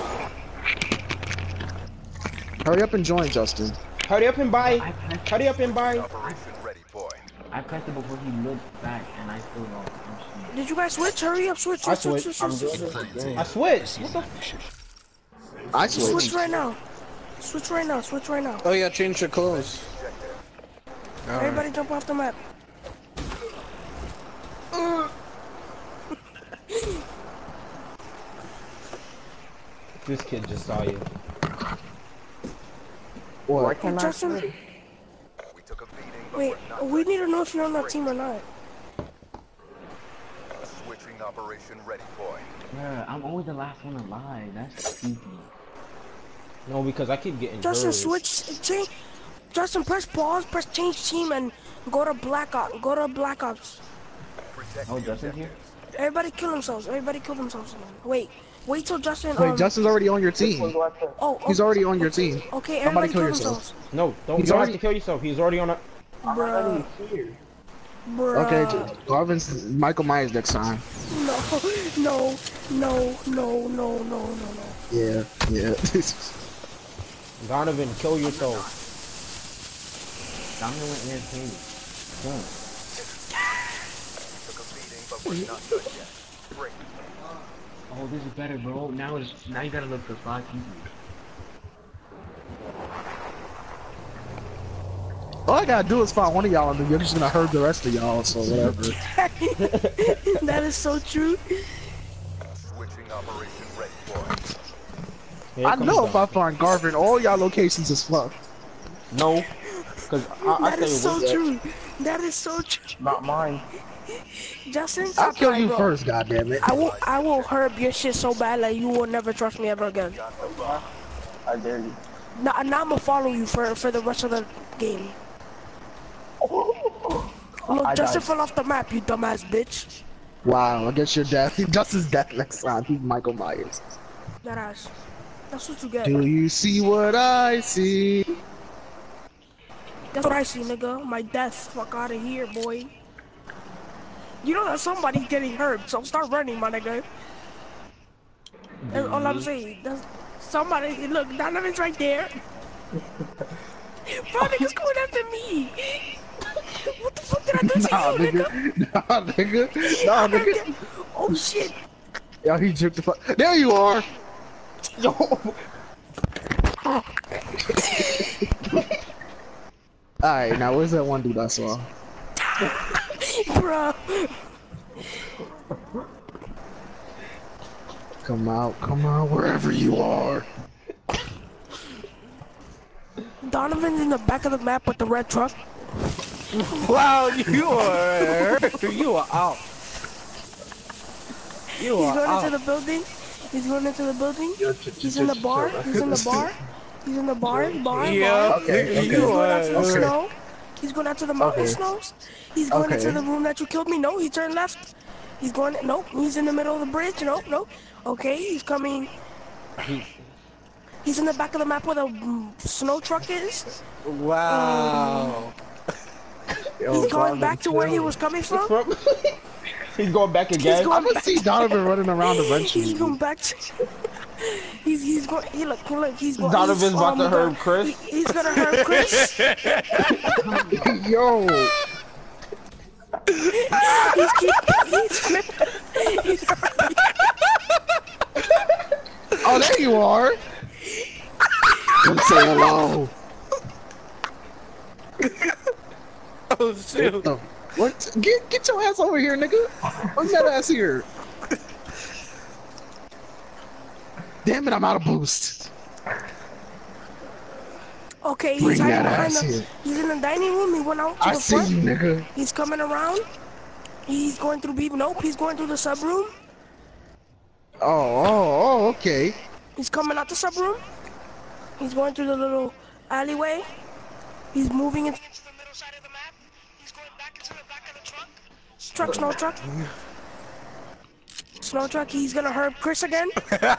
Speaker 5: Hurry up and join, Justin.
Speaker 1: Hurry up and buy. Hurry up and buy.
Speaker 3: I pressed it before he looked back and I still lost.
Speaker 2: Did you guys switch? Hurry up, switch.
Speaker 1: I
Speaker 2: Switch.
Speaker 1: switched.
Speaker 3: I'm good at the game.
Speaker 1: I switched. What the?
Speaker 5: I
Speaker 2: Switch
Speaker 5: switched.
Speaker 2: right now. Switch right now. Switch right now.
Speaker 4: Oh yeah, change your clothes.
Speaker 2: Everybody jump off the map.
Speaker 1: This kid just saw you.
Speaker 5: What?
Speaker 6: Can I
Speaker 2: Justin, wait, we need to know if you're on that team or not.
Speaker 7: Switching operation ready point.
Speaker 3: Yeah, I'm always the last one alive. That's easy.
Speaker 1: No, because I keep getting
Speaker 2: Justin,
Speaker 1: hurt.
Speaker 2: switch, change. Justin, press pause, press change team, and go to Black Ops. Go to Black Ops.
Speaker 3: Oh, Justin's here?
Speaker 2: Everybody kill themselves. Everybody kill themselves. Wait till Justin.
Speaker 5: Wait, Justin's already on your team.
Speaker 2: Oh,
Speaker 5: He's already on your team.
Speaker 2: okay.
Speaker 5: Somebody
Speaker 2: Everybody
Speaker 5: kill
Speaker 2: kill
Speaker 5: yourself.
Speaker 2: themselves.
Speaker 1: No, don't.
Speaker 5: He's
Speaker 1: You don't
Speaker 5: already-
Speaker 1: have to kill yourself. He's already on a.
Speaker 2: Bruh.
Speaker 6: here?
Speaker 2: Bruh.
Speaker 5: Okay, Garvin's Michael Myers next time.
Speaker 2: No.
Speaker 5: Yeah.
Speaker 1: Donovan, kill yourself.
Speaker 3: I'm gonna win entertaining. Boom.
Speaker 7: Took a beating, but we're not done yet. Break.
Speaker 3: Oh, this is better, bro. Now you gotta look for 5 people.
Speaker 5: All I gotta do is find one of y'all and then you're just gonna hurt the rest of y'all, so whatever.
Speaker 2: That is so true.
Speaker 7: Switching operation ready point.
Speaker 1: Here
Speaker 5: I
Speaker 1: comes
Speaker 5: know if I
Speaker 1: Don.
Speaker 5: find Garvin, all y'all locations is fucked.
Speaker 1: No, because I
Speaker 2: That is so
Speaker 1: say
Speaker 2: true. That is so true.
Speaker 6: Not mine.
Speaker 2: Justin,
Speaker 5: I'll
Speaker 2: stop
Speaker 5: kill
Speaker 2: lying,
Speaker 5: you
Speaker 2: bro.
Speaker 5: first, goddammit.
Speaker 2: I will herb your shit so bad like you will never trust me ever again.
Speaker 6: I dare you.
Speaker 2: Now I'ma follow you for the rest of the game. Look,
Speaker 6: I
Speaker 2: Justin
Speaker 6: died.
Speaker 2: fell off the map, you dumbass bitch.
Speaker 5: Wow, I guess you're death. Justin's death next time. He's Michael Myers.
Speaker 2: That ass. That's what you get.
Speaker 5: Do you see what I see?
Speaker 2: That's what I see, nigga. My death. Fuck out of here, boy. You know that somebody's getting hurt, so start running, my nigga. That's all I'm saying. That's somebody. Look, Donovan's right there. Bro, nigga's going after me. What the fuck did I do to
Speaker 5: Nah,
Speaker 2: you, nigga?
Speaker 5: nigga. Nah, nigga.
Speaker 2: Oh shit.
Speaker 5: Yo, he jumped the fuck. There you are.
Speaker 1: Yo,
Speaker 5: Alright, now where's that one dude I saw?
Speaker 2: Bro.
Speaker 5: Come out, wherever you are.
Speaker 2: Donovan's in the back of the map with the red truck.
Speaker 4: Wow, you are out.
Speaker 2: He's going into the building. He's going into the building. He's in the bar. He's in the bar. He's in the bar.
Speaker 4: Yeah,
Speaker 5: Okay,
Speaker 2: He's going out to the
Speaker 5: okay.
Speaker 2: snow. He's going out to the mountain
Speaker 5: Okay.
Speaker 2: snows. He's going into
Speaker 5: Okay.
Speaker 2: the room that you killed me. No, he turned left. He's going. Nope. He's in the middle of the bridge. Nope. Okay, he's coming. He's in the back of the map where the snow truck is.
Speaker 4: Wow.
Speaker 2: He's going back to where he was coming from.
Speaker 1: he's going back again.
Speaker 2: going
Speaker 5: I'm gonna see Donovan running around eventually.
Speaker 2: He's going back to. He's going. Look. He's going.
Speaker 1: Donovan's about to herb
Speaker 2: gonna-
Speaker 1: Chris.
Speaker 2: He's gonna herb Chris.
Speaker 5: Yo, oh there you are. Come say hello.
Speaker 4: Oh shoot.
Speaker 5: What? Get your ass over here, nigga. Bring that ass here. Damn it, I'm out of boost.
Speaker 2: Okay, he's
Speaker 5: Bring
Speaker 2: hiding
Speaker 5: that
Speaker 2: behind
Speaker 5: ass
Speaker 2: the.
Speaker 5: here.
Speaker 2: He's in the dining room. He went out to
Speaker 5: I
Speaker 2: the
Speaker 5: see
Speaker 2: front.
Speaker 5: you, nigga.
Speaker 2: He's coming around. He's going through B. Nope, he's going through the sub room.
Speaker 5: Oh, okay.
Speaker 2: He's coming out the sub room. He's going through the little alleyway. He's moving into the middle side of the map. He's going back into the back of the truck. Snow truck. Snow truck, he's gonna herb Chris again.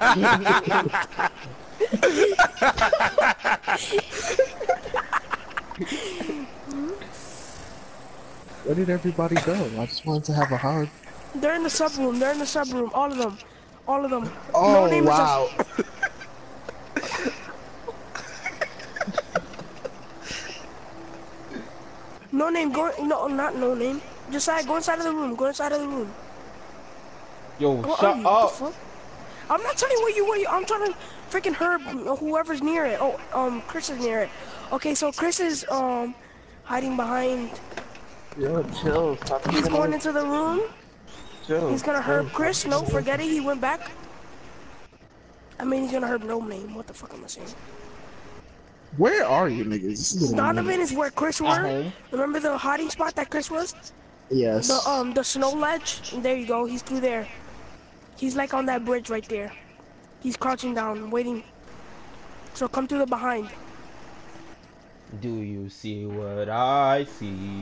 Speaker 5: Where did everybody go? I just wanted to have a hug.
Speaker 2: They're in the sub room. They're in the sub room. All of them. All of them.
Speaker 5: Oh,
Speaker 2: No name is
Speaker 5: wow.
Speaker 2: No name. Go. No, not no name. Josiah, go inside of the room. Go inside of the room.
Speaker 1: Yo,
Speaker 2: What
Speaker 1: shut
Speaker 2: are you? What the
Speaker 1: up.
Speaker 2: fuck? I'm not telling you where you. I'm trying to freaking herb whoever's near it. Oh, Chris is near it. Okay, so Chris is hiding behind.
Speaker 6: Yo, chill. Stop
Speaker 2: He's going into the room.
Speaker 6: chill.
Speaker 2: He's gonna herb Chris. No, forget it. He went back. I mean, he's gonna herb no name. What the fuck am I saying?
Speaker 5: Where are you, niggas? This is getting
Speaker 2: Donovan
Speaker 5: weird.
Speaker 2: is where Chris were. Remember the hiding spot that Chris was?
Speaker 5: Yes.
Speaker 2: The snow ledge. There you go. He's through there. He's like on that bridge right there. He's crouching down, waiting. So come through the behind.
Speaker 1: Do you see what I see?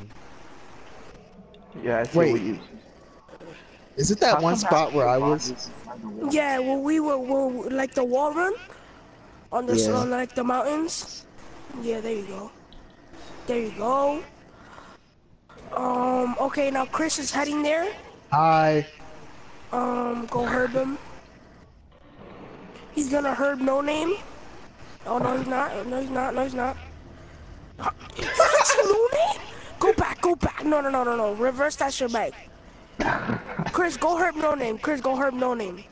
Speaker 6: Yeah, I see
Speaker 5: Wait.
Speaker 6: what you.
Speaker 5: Is it that one spot where I was?
Speaker 2: Yeah, well, we were like the wall run on the
Speaker 5: Yeah.
Speaker 2: on like the mountains. Yeah, there you go. There you go. Okay, now Chris is heading there.
Speaker 5: Hi.
Speaker 2: Go herb him. He's gonna herb no name. Oh no, he's not. No, he's not. No, he's not. That's no name. Go back. Go back. No. Reverse that shit back. Chris, go herb no name. Chris, go herb no name.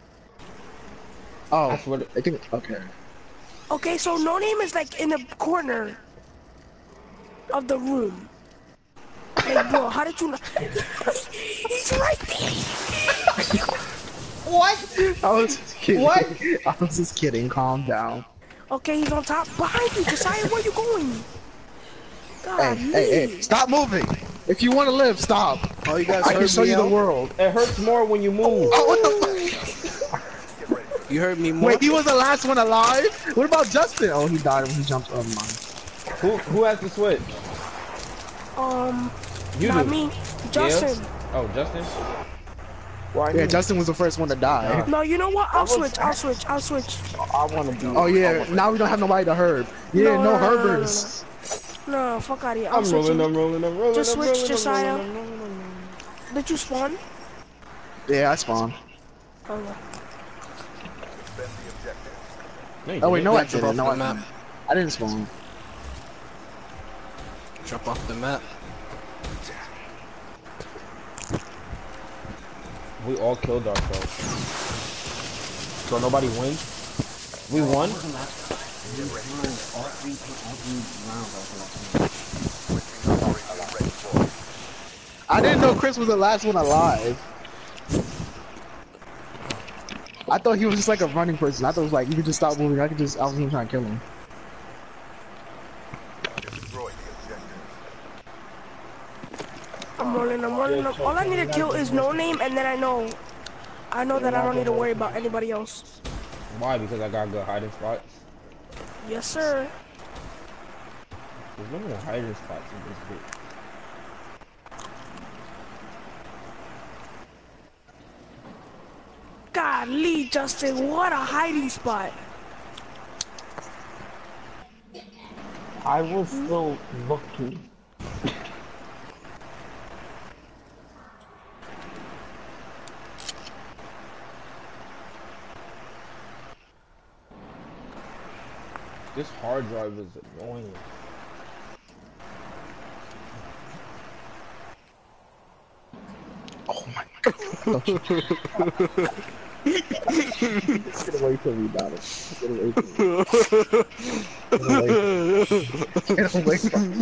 Speaker 5: Oh,
Speaker 1: That's what.
Speaker 5: I think. Okay.
Speaker 2: Okay, so no name is like in the corner of the room. Like, bro, how did you not? He's right there.
Speaker 1: What?
Speaker 5: I was just kidding.
Speaker 1: What?
Speaker 5: I was just kidding. Calm down.
Speaker 2: Okay, he's on top. Behind you, Josiah, where you going? God,
Speaker 5: Hey! Stop moving. If you want to live, stop.
Speaker 4: Oh, you guys
Speaker 5: I can
Speaker 4: heard
Speaker 5: show
Speaker 4: me
Speaker 5: you the
Speaker 4: out?
Speaker 5: world.
Speaker 1: It hurts more when you move.
Speaker 5: Oh, what the fuck?
Speaker 4: You heard me more?
Speaker 5: Wait, he was the last one alive? What about Justin? Oh, he died when he jumped on mine.
Speaker 1: Who has the switch? You
Speaker 2: not
Speaker 1: do.
Speaker 2: me, Justin.
Speaker 1: Yes? Oh, Justin?
Speaker 6: Why
Speaker 5: Yeah,
Speaker 6: you?
Speaker 5: Justin was the first one to die.
Speaker 2: No, you know what? I'll switch. I'll switch.
Speaker 6: I want to be.
Speaker 5: Oh yeah, now we don't have nobody to herb. Yeah, no,
Speaker 2: No.
Speaker 5: herbers.
Speaker 2: No, fuck out of here.
Speaker 1: I'm rolling, I'm rolling.
Speaker 2: Just
Speaker 1: I'm
Speaker 2: switch,
Speaker 1: rolling,
Speaker 2: Josiah.
Speaker 1: I'm rolling.
Speaker 2: Did you spawn?
Speaker 5: Yeah, I spawned.
Speaker 2: Oh, no.
Speaker 7: Defend the objective.
Speaker 1: No, you
Speaker 5: Oh wait,
Speaker 1: didn't.
Speaker 5: no, I
Speaker 4: Jump
Speaker 5: didn't.
Speaker 4: off
Speaker 5: No,
Speaker 4: the
Speaker 5: I
Speaker 4: map.
Speaker 5: didn't. I didn't spawn.
Speaker 4: Jump off the map.
Speaker 1: We all killed ourselves. So nobody wins? We won?
Speaker 3: All three rounds.
Speaker 7: Operation ready point.
Speaker 5: I didn't know Chris was the last one alive. I thought he was just like a running person. I thought it was like you could just stop moving. I was even trying to kill him.
Speaker 7: Destroy the objective.
Speaker 2: I'm rolling. All I need to kill is no name, and then I know that I don't need to worry about anybody else.
Speaker 1: Why? Because I got good hiding spots.
Speaker 2: Yes, sir.
Speaker 1: There's no more hiding spots in this bit.
Speaker 2: Golly, Justin, what a hiding spot.
Speaker 6: I was still looking.
Speaker 1: This hard drive is annoying.
Speaker 5: Oh my god. Get away from me, Donald. Get away from me. Get away from me.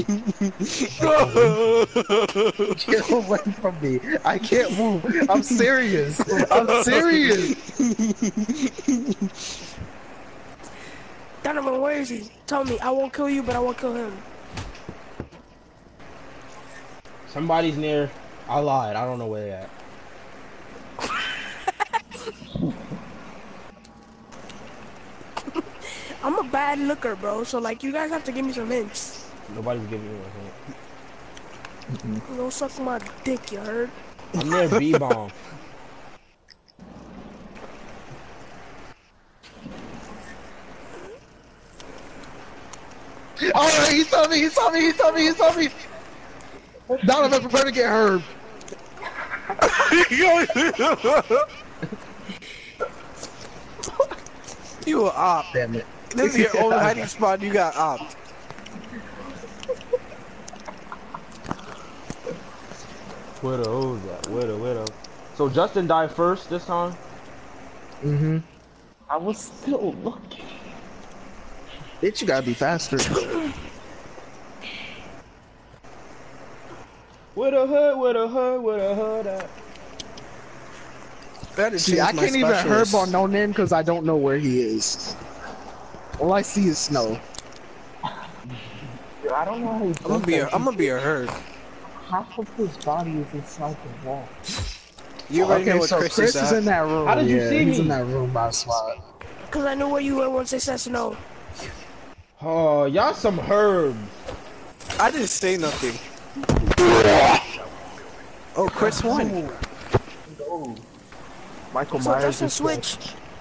Speaker 5: Get away from me. I can't move. I'm serious. I'm serious.
Speaker 2: Donovan, where is he? Tell me. I won't kill you, but I won't kill him.
Speaker 1: Somebody's near. I lied. I don't know where they at.
Speaker 2: I'm a bad looker, bro. So like, you guys have to give me some hints.
Speaker 1: Nobody's giving me a hint.
Speaker 2: Don't suck my dick, you heard?
Speaker 1: I'm near B-bomb.
Speaker 5: Oh, he saw me, he saw me, he saw me, he saw me! Donovan, prepare to get Herb.
Speaker 4: You were op. Damn it. This is your own hiding spot, you got opt.
Speaker 1: Where the hoes at? Where the? So Justin died first this time?
Speaker 5: Mm-hmm.
Speaker 6: I was still looking.
Speaker 5: Bitch, you gotta be faster.
Speaker 1: Where the hood at?
Speaker 5: See, I can't even Herb on no name because I don't know where he is. All I see is snow.
Speaker 6: Dude, I don't know how he
Speaker 4: I'm gonna be a Herb.
Speaker 6: Half of his body is inside the wall.
Speaker 4: You already know what
Speaker 5: so
Speaker 4: Chris
Speaker 5: Chris
Speaker 4: is
Speaker 5: is
Speaker 4: at.
Speaker 5: in that room.
Speaker 1: How did you
Speaker 5: Yeah,
Speaker 1: see
Speaker 5: he's
Speaker 1: me?
Speaker 5: in that room by spot.
Speaker 2: Cause I knew where you were once they said snow.
Speaker 1: Oh, y'all some herbs.
Speaker 4: I didn't say nothing. Oh, Chris won.
Speaker 6: Oh. Michael
Speaker 2: So
Speaker 6: Myers
Speaker 2: Justin
Speaker 6: is
Speaker 2: switch.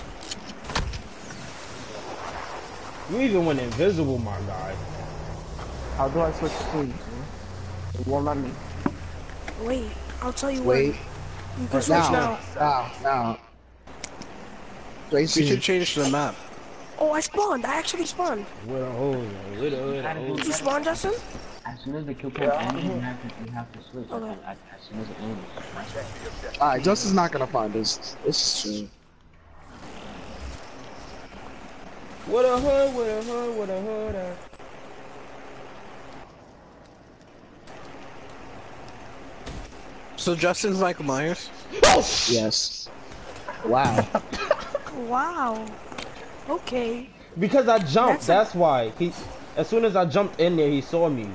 Speaker 1: You even went invisible, my guy.
Speaker 6: How do I switch screens? It won't let me.
Speaker 2: Wait, I'll tell you
Speaker 5: Wait.
Speaker 2: when. You can switch now.
Speaker 5: Now.
Speaker 4: You
Speaker 5: Tracy.
Speaker 4: should change to the map.
Speaker 2: Oh, I spawned. I actually spawned.
Speaker 1: Where the hoes at? Where the hoes
Speaker 2: Did you spawn, Justin?
Speaker 3: As soon as the kill cam ends, you have to switch.
Speaker 2: Okay.
Speaker 3: As soon as it ends.
Speaker 5: Alright, Justin's not gonna find us. This is true.
Speaker 1: Where the hood at?
Speaker 4: So Justin's Michael Myers?
Speaker 5: Yes. Wow.
Speaker 2: Wow. Okay.
Speaker 1: Because I jumped,
Speaker 2: That's
Speaker 1: that's why. As soon as I jumped in there, he saw me.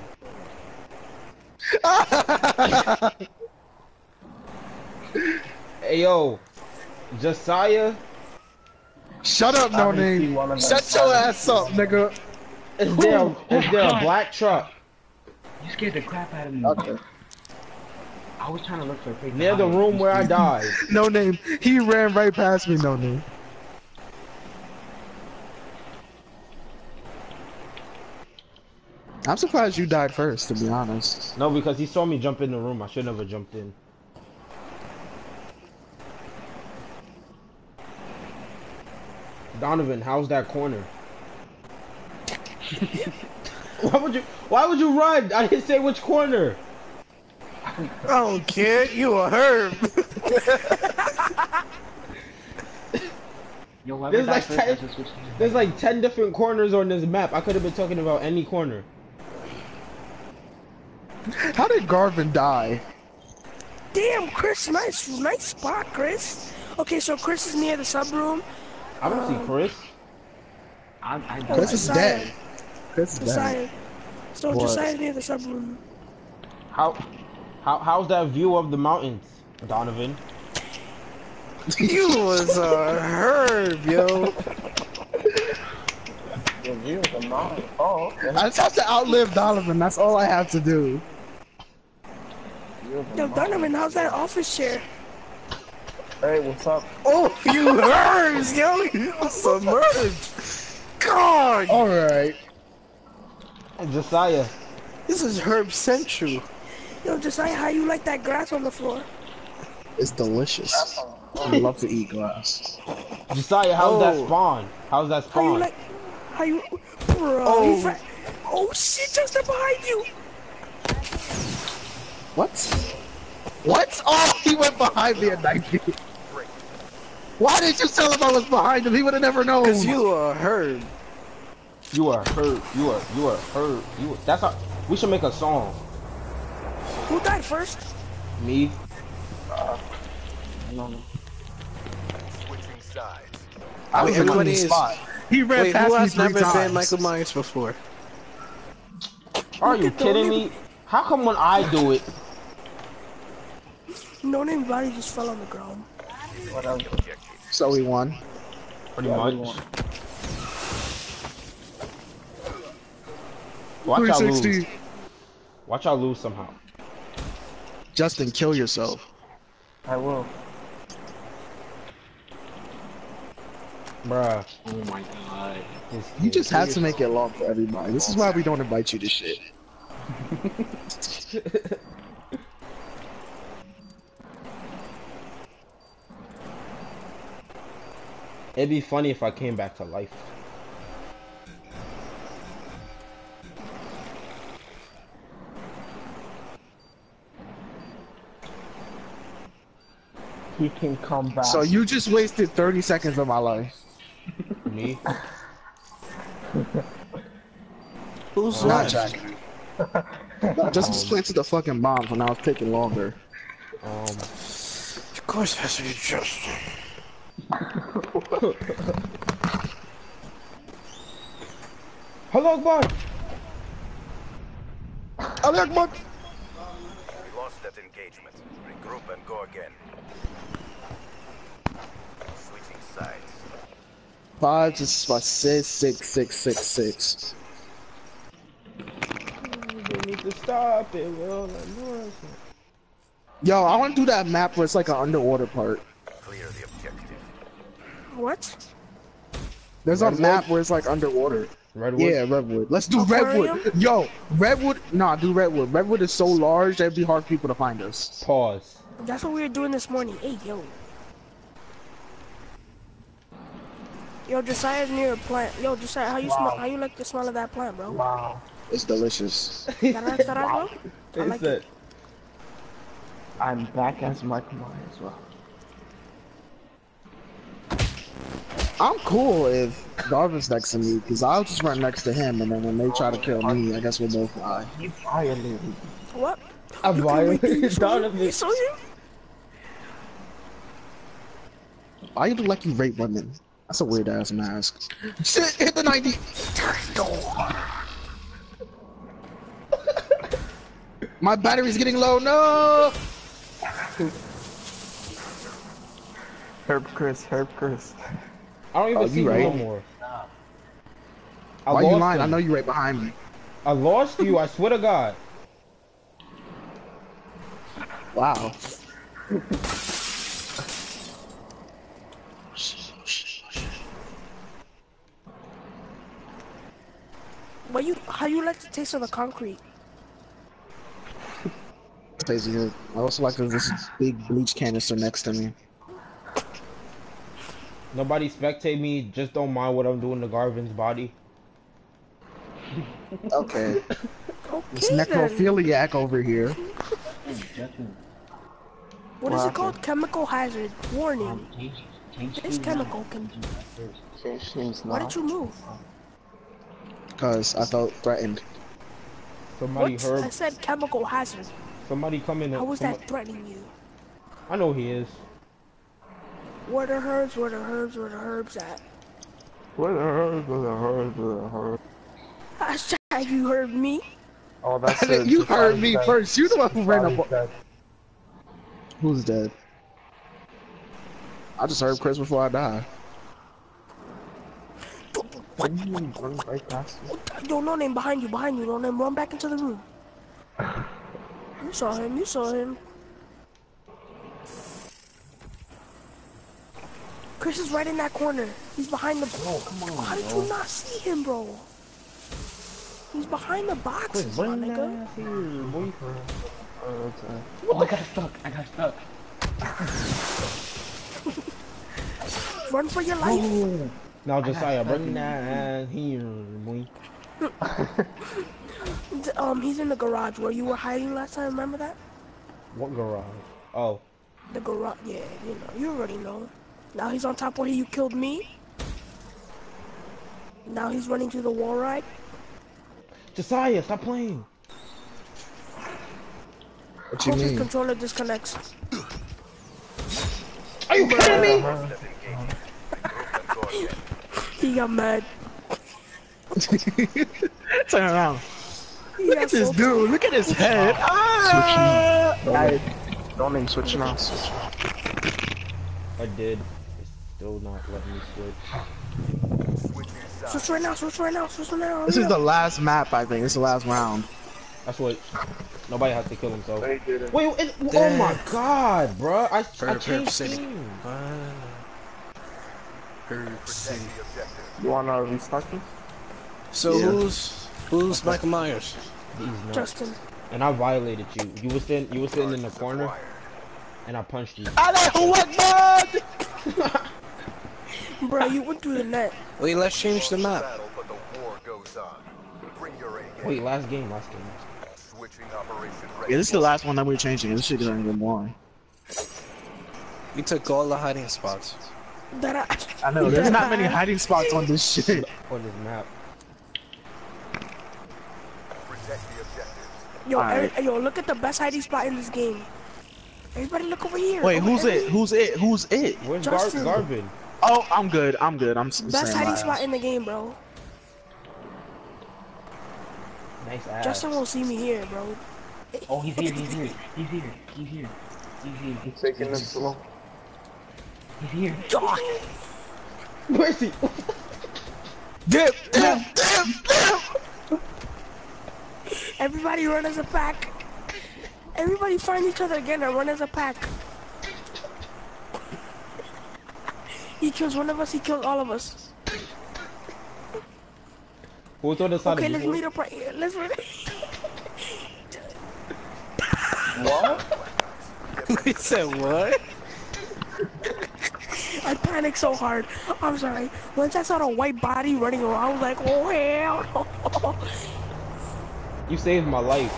Speaker 1: Hey yo, Josiah,
Speaker 5: Shut up, no name. Shut your ass up, nigga.
Speaker 1: is there a black truck
Speaker 3: You scared the crap out of me.
Speaker 5: Okay.
Speaker 3: I was trying to look for a fake
Speaker 1: near the
Speaker 3: body.
Speaker 1: room where I died?
Speaker 5: No name. He ran right past me, no name. I'm surprised you died first, to be honest.
Speaker 1: No, because he saw me jump in the room. I should never jumped in. Donovan, how's that corner? Why would you run? I didn't say which corner.
Speaker 4: I don't care. You a Herb.
Speaker 3: Yo, whoever
Speaker 1: There's
Speaker 3: died
Speaker 1: like
Speaker 3: first,
Speaker 1: 10,
Speaker 3: has to switch to the
Speaker 1: there's like 10 different corners on this map. I could have been talking about any corner.
Speaker 5: How did Garvin die?
Speaker 2: Damn, Chris, nice spot, Chris. Okay, so Chris is near the sub room.
Speaker 1: I don't see Chris.
Speaker 3: I
Speaker 5: Chris is
Speaker 2: Josiah.
Speaker 5: dead. Chris is dead.
Speaker 2: Josiah. So
Speaker 5: What?
Speaker 2: Josiah's near the sub room.
Speaker 1: How's that view of the mountains, Donovan?
Speaker 4: You was a Herb, yo.
Speaker 6: Oh, okay.
Speaker 5: I just have to outlive Donovan. That's all I have to do.
Speaker 2: Yo, Donovan, how's that office chair?
Speaker 6: Hey, what's up?
Speaker 4: Oh, you Herbs, yo. You some Herbs. God.
Speaker 5: All right.
Speaker 1: Josiah,
Speaker 4: This is Herb Central.
Speaker 2: Yo, Josiah, how you like that grass on the floor?
Speaker 5: It's delicious. I love to eat grass.
Speaker 1: Josiah, how's that
Speaker 4: Oh.
Speaker 1: spawn? How's that
Speaker 2: How you
Speaker 1: spawn?
Speaker 2: like, how you, bro,
Speaker 4: Oh.
Speaker 2: he's right. Oh shit, Justin behind you.
Speaker 5: What? What? Oh, he went behind me at 90. Why didn't you tell him I was behind him? He would have never known.
Speaker 4: Cause you a Herb.
Speaker 1: You are hurt. You are hurt. That's how we should make a song.
Speaker 2: Who died first?
Speaker 1: Me.
Speaker 7: Switching sides.
Speaker 5: I was in
Speaker 4: Everybody
Speaker 5: the
Speaker 4: is-
Speaker 5: spot. He ran
Speaker 4: Wait,
Speaker 5: past
Speaker 4: who
Speaker 5: me
Speaker 4: has
Speaker 5: 3
Speaker 4: never
Speaker 5: times.
Speaker 4: been Michael Myers before?
Speaker 1: Are you
Speaker 2: Look at the
Speaker 1: kidding
Speaker 2: name.
Speaker 1: me? How come when I do it?
Speaker 2: No name body just fell on the ground.
Speaker 6: Whatever.
Speaker 5: So he won.
Speaker 1: Pretty
Speaker 6: Yeah, we
Speaker 1: much.
Speaker 6: won.
Speaker 1: Watch y'all
Speaker 5: 360.
Speaker 1: lose. Watch y'all lose somehow.
Speaker 5: Justin, kill yourself.
Speaker 6: I will.
Speaker 1: Bruh.
Speaker 3: Oh my god.
Speaker 1: This
Speaker 5: You
Speaker 1: kid.
Speaker 5: just have to make it long for everybody. This is why we don't invite you to shit.
Speaker 1: It'd be funny if I came back to life.
Speaker 6: He can come back.
Speaker 5: So you just wasted 30 seconds of my life.
Speaker 1: Me?
Speaker 4: Who's
Speaker 5: Not
Speaker 4: left?
Speaker 5: Jack. No, just planted the fucking bomb, so now it's taking longer.
Speaker 4: Of course, it has to be Justin.
Speaker 1: Hello, Akbar!
Speaker 5: Allah Akbar!
Speaker 7: We lost that engagement. Regroup and go again. Switching sides.
Speaker 5: 5 to 6, 6, 6, 6, 6.
Speaker 1: We need to stop it, Will.
Speaker 5: Yo, I want to do that map where it's like an underwater part.
Speaker 7: Clear the objective.
Speaker 2: What?
Speaker 5: There's a
Speaker 1: Redwood?
Speaker 5: map where it's like underwater.
Speaker 1: Redwood?
Speaker 5: Yeah, Redwood. Let's do
Speaker 2: Aquarium?
Speaker 5: Redwood. Yo, Redwood. Nah, do Redwood. Redwood is so large that it'd be hard for people to find us.
Speaker 1: Pause.
Speaker 2: That's what we were doing this morning. Hey, yo. Yo, Josiah's near a plant. Yo, Josiah, how you smell? How you like the smell of that plant, bro?
Speaker 6: Wow.
Speaker 5: It's delicious.
Speaker 2: Caray, bro? I
Speaker 1: It's
Speaker 2: like
Speaker 1: that.
Speaker 2: it.
Speaker 6: I'm back as Michael Myers as well.
Speaker 5: I'm cool if Darvin's next to me, because I'll just run next to him, and then when they try to kill me, I guess we'll both die.
Speaker 6: You violated me.
Speaker 2: What?
Speaker 1: I
Speaker 2: You can wait till you
Speaker 1: violated
Speaker 2: saw him?
Speaker 1: Donovan.
Speaker 2: You saw him?
Speaker 5: Why you look like you rape women? That's a weird ass mask. Shit, hit the 90. My battery's getting low. No.
Speaker 6: Herb Chris.
Speaker 1: I don't even
Speaker 5: Oh,
Speaker 1: see
Speaker 5: you
Speaker 1: you
Speaker 5: right.
Speaker 1: no more.
Speaker 5: Why you
Speaker 1: lost
Speaker 5: lying? I
Speaker 1: him.
Speaker 5: know you right behind me.
Speaker 1: I lost you, I swear to God.
Speaker 5: Wow.
Speaker 2: How you like the taste of the concrete?
Speaker 5: Tastes good. I also like there's this big bleach canister next to me.
Speaker 1: Nobody spectate me, just don't mind what I'm doing to Garvin's body.
Speaker 5: Okay. This
Speaker 2: Okay then.
Speaker 5: necrophiliac over here.
Speaker 2: What is it called? Chemical hazard. Warning.
Speaker 3: Change
Speaker 2: This chemical can.
Speaker 6: Change teams now.
Speaker 2: Why did you move?
Speaker 5: Because I felt threatened.
Speaker 1: Somebody
Speaker 2: What?
Speaker 1: heard,
Speaker 2: I said chemical hazard.
Speaker 1: somebody come in.
Speaker 2: How was that threatening you?
Speaker 1: I know he is.
Speaker 2: Where the herbs? Where the herbs? Where the herbs at?
Speaker 6: Where the herb?
Speaker 2: Hashtag you heard me.
Speaker 6: Oh, that's it.
Speaker 5: You heard me first. You the one who ran up.
Speaker 6: Dead.
Speaker 5: Who's dead? I just heard Chris before I die.
Speaker 2: What?
Speaker 6: Run right past you.
Speaker 2: Yo, no name behind you. No name. Run back into the room. You saw him. Chris is right in that corner. He's behind the.
Speaker 6: Oh, come on,
Speaker 2: How did
Speaker 6: bro.
Speaker 2: you not see him, bro? He's behind the boxes, my
Speaker 1: Bring
Speaker 2: nigga.
Speaker 1: that here, boy.
Speaker 3: Oh, I got stuck.
Speaker 2: Run for your life.
Speaker 1: Now Josiah, bring that here, boy.
Speaker 2: He's in the garage where you were hiding last time. Remember that?
Speaker 1: What garage? Oh.
Speaker 2: The garage. Yeah, you already know. Now he's on top where you killed me. Now he's running to the wall ride.
Speaker 1: Josiah, stop playing.
Speaker 5: What you
Speaker 2: Hope his
Speaker 5: mean?
Speaker 2: controller disconnects.
Speaker 1: Are you kidding me?
Speaker 7: Lost that engagement. Regroup and go again.
Speaker 2: He got mad.
Speaker 5: Turn around.
Speaker 2: He
Speaker 5: Look
Speaker 2: got
Speaker 5: at this
Speaker 2: so
Speaker 5: dude. Look at his head. Ah!
Speaker 6: Guys, don't name switch now. Switch.
Speaker 1: I did. It's still not letting me switch.
Speaker 2: Switch right now, switch right now, switch right now.
Speaker 5: This is the last map, I think. It's the last round.
Speaker 1: That's what. Nobody has to kill himself.
Speaker 6: They did it.
Speaker 1: Wait, oh my god, bro! I
Speaker 4: Herb
Speaker 1: changed
Speaker 4: City.
Speaker 1: teams.
Speaker 4: Herb City.
Speaker 6: You wanna restart this?
Speaker 4: So
Speaker 5: Yeah.
Speaker 4: who's Michael Myers?
Speaker 1: These nuts.
Speaker 2: Justin.
Speaker 1: And I violated you. You were sitting in the corner, and I punched you.
Speaker 5: Allahu Akbar!
Speaker 2: Bro, you went through the net.
Speaker 4: Wait, let's change the map.
Speaker 7: But the war goes on. Bring your A game.
Speaker 1: Wait, last game.
Speaker 7: Switching operation
Speaker 5: Yeah, this is the last one that we're changing. This shit isn't even boring.
Speaker 4: We took all the hiding spots.
Speaker 5: I know, there's not many hiding spots on this shit.
Speaker 1: On this map.
Speaker 7: Protect the objectives.
Speaker 2: Yo,
Speaker 5: Alright.
Speaker 2: yo, look at the best hiding spot in this game. Everybody look over here.
Speaker 5: Wait,
Speaker 2: Over
Speaker 5: who's
Speaker 2: every-
Speaker 5: it? Who's it? Who's it?
Speaker 1: Where's
Speaker 2: Justin.
Speaker 1: Garvin?
Speaker 5: Oh, I'm good. I'm good. I'm
Speaker 2: Best
Speaker 5: saying
Speaker 2: hiding
Speaker 5: my
Speaker 2: spot
Speaker 5: ass.
Speaker 2: in the game, bro.
Speaker 1: Nice ass.
Speaker 2: Justin won't see me here, bro.
Speaker 3: Oh, he's here, he's here, he's here, he's here, he's here,
Speaker 6: He's taking it slow.
Speaker 3: he's here.
Speaker 1: Where's he?
Speaker 5: Dip, dip, dip, dip.
Speaker 2: Everybody run as a pack. Everybody find each other again and run as a pack. He kills one of us, he kills all of us.
Speaker 1: Who's on the side
Speaker 2: Okay,
Speaker 1: of
Speaker 2: let's
Speaker 1: you?
Speaker 2: meet up right here. Let's run.
Speaker 4: He said what?
Speaker 2: I panicked so hard. I'm sorry. Once I saw the white body running around, I was like, oh hell no.
Speaker 1: You saved my life.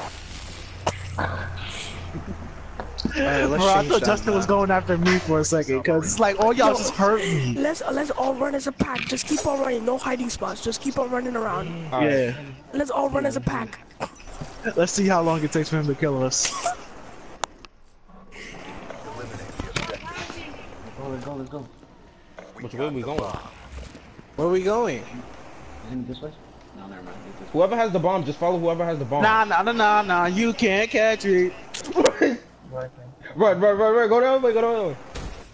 Speaker 4: Alright, let's
Speaker 5: Bro, I
Speaker 4: change
Speaker 5: thought
Speaker 4: that
Speaker 5: Justin was
Speaker 4: map.
Speaker 5: going after me for a second, cause it's like all y'all just hurt me.
Speaker 2: Let's all run as a pack. Just keep on running. No hiding spots. Just keep on running around.
Speaker 1: Alright.
Speaker 5: Yeah.
Speaker 2: Let's all run as a pack.
Speaker 5: Let's see how long it takes for him to kill us.
Speaker 3: Let's go, let's go.
Speaker 1: Which way we going?
Speaker 4: Where are we going?
Speaker 3: Isn't it this way? No, never mind. It's this way.
Speaker 1: Whoever has the bomb, just follow whoever has the bomb.
Speaker 5: Nah, you can't catch it.
Speaker 1: Run, go down way, go down way.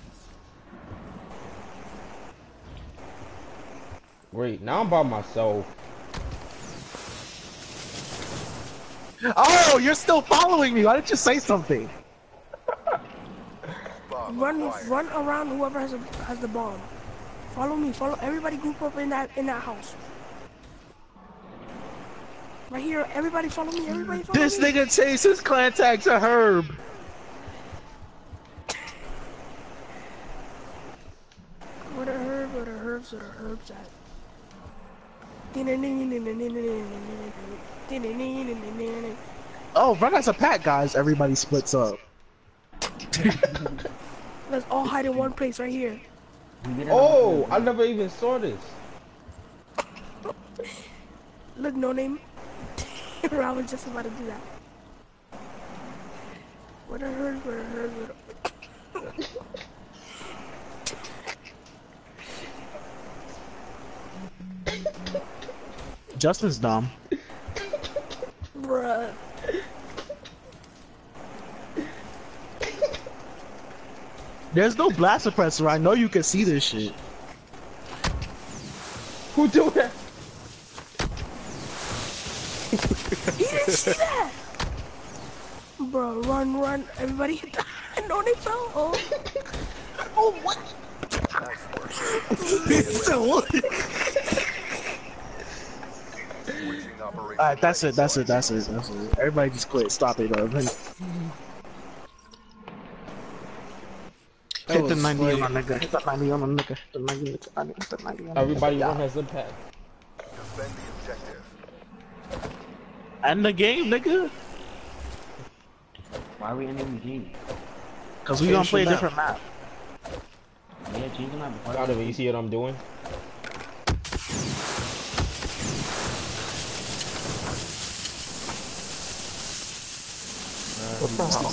Speaker 1: Wait, now I'm by myself.
Speaker 5: Oh, you're still following me. Why didn't you say something?
Speaker 2: Run around whoever has the bomb. Follow me. Follow everybody. Group up in that house. Right here. Everybody follow me. Everybody follow
Speaker 5: This
Speaker 2: me.
Speaker 5: nigga chases clan tags a herb.
Speaker 2: Where the herbs at?
Speaker 5: Oh, run as a pack, guys. Everybody splits up.
Speaker 2: Let's all hide in one place right here.
Speaker 1: Oh, I never even saw this.
Speaker 2: Look, no name. I was just about to do that. Where the herbs?
Speaker 5: Justin's dumb.
Speaker 2: Bruh.
Speaker 5: There's no blast suppressor. I know you can see this shit.
Speaker 1: Who do that?
Speaker 2: He didn't see that! Bro, run. Everybody hit the... No, they fell. Oh, what?
Speaker 7: Switching operation.
Speaker 5: Alright, that's it. Everybody just quit. Stop it, bro. Hit the 90 on the nigga. Hit the 90 on the nigga. Hit the 90 on the
Speaker 1: Everybody
Speaker 5: nigga.
Speaker 1: run has the pack.
Speaker 7: Defend the objective.
Speaker 5: End the game, nigga.
Speaker 3: Why are we ending the game?
Speaker 5: Cause we gonna
Speaker 4: Change
Speaker 5: play a
Speaker 4: the map.
Speaker 5: different map.
Speaker 3: Yeah, change the map before.
Speaker 1: Out of it, you see what I'm doing?
Speaker 6: What the hell?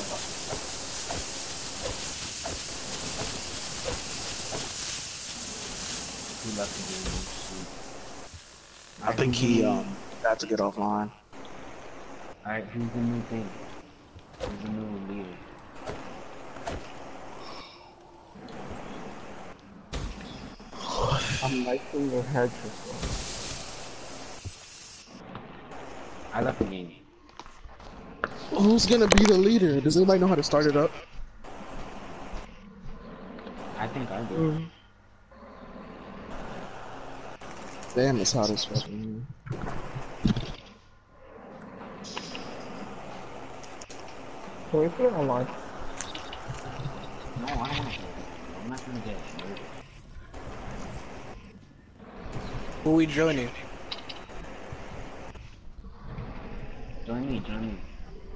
Speaker 3: We left the game.
Speaker 5: I think he had to get offline.
Speaker 3: Alright, who's the new thing? Who's the new leader?
Speaker 6: I'm liking your hair just
Speaker 3: I left the game.
Speaker 5: Who's gonna be the leader? Does anybody know how to start it up?
Speaker 3: I think I do.
Speaker 5: Damn, it's hot as fuck in here.
Speaker 6: Can we put it online?
Speaker 3: No, I don't want to play it. I'm not gonna get murdered.
Speaker 4: Who we joining?
Speaker 3: Join me, join me.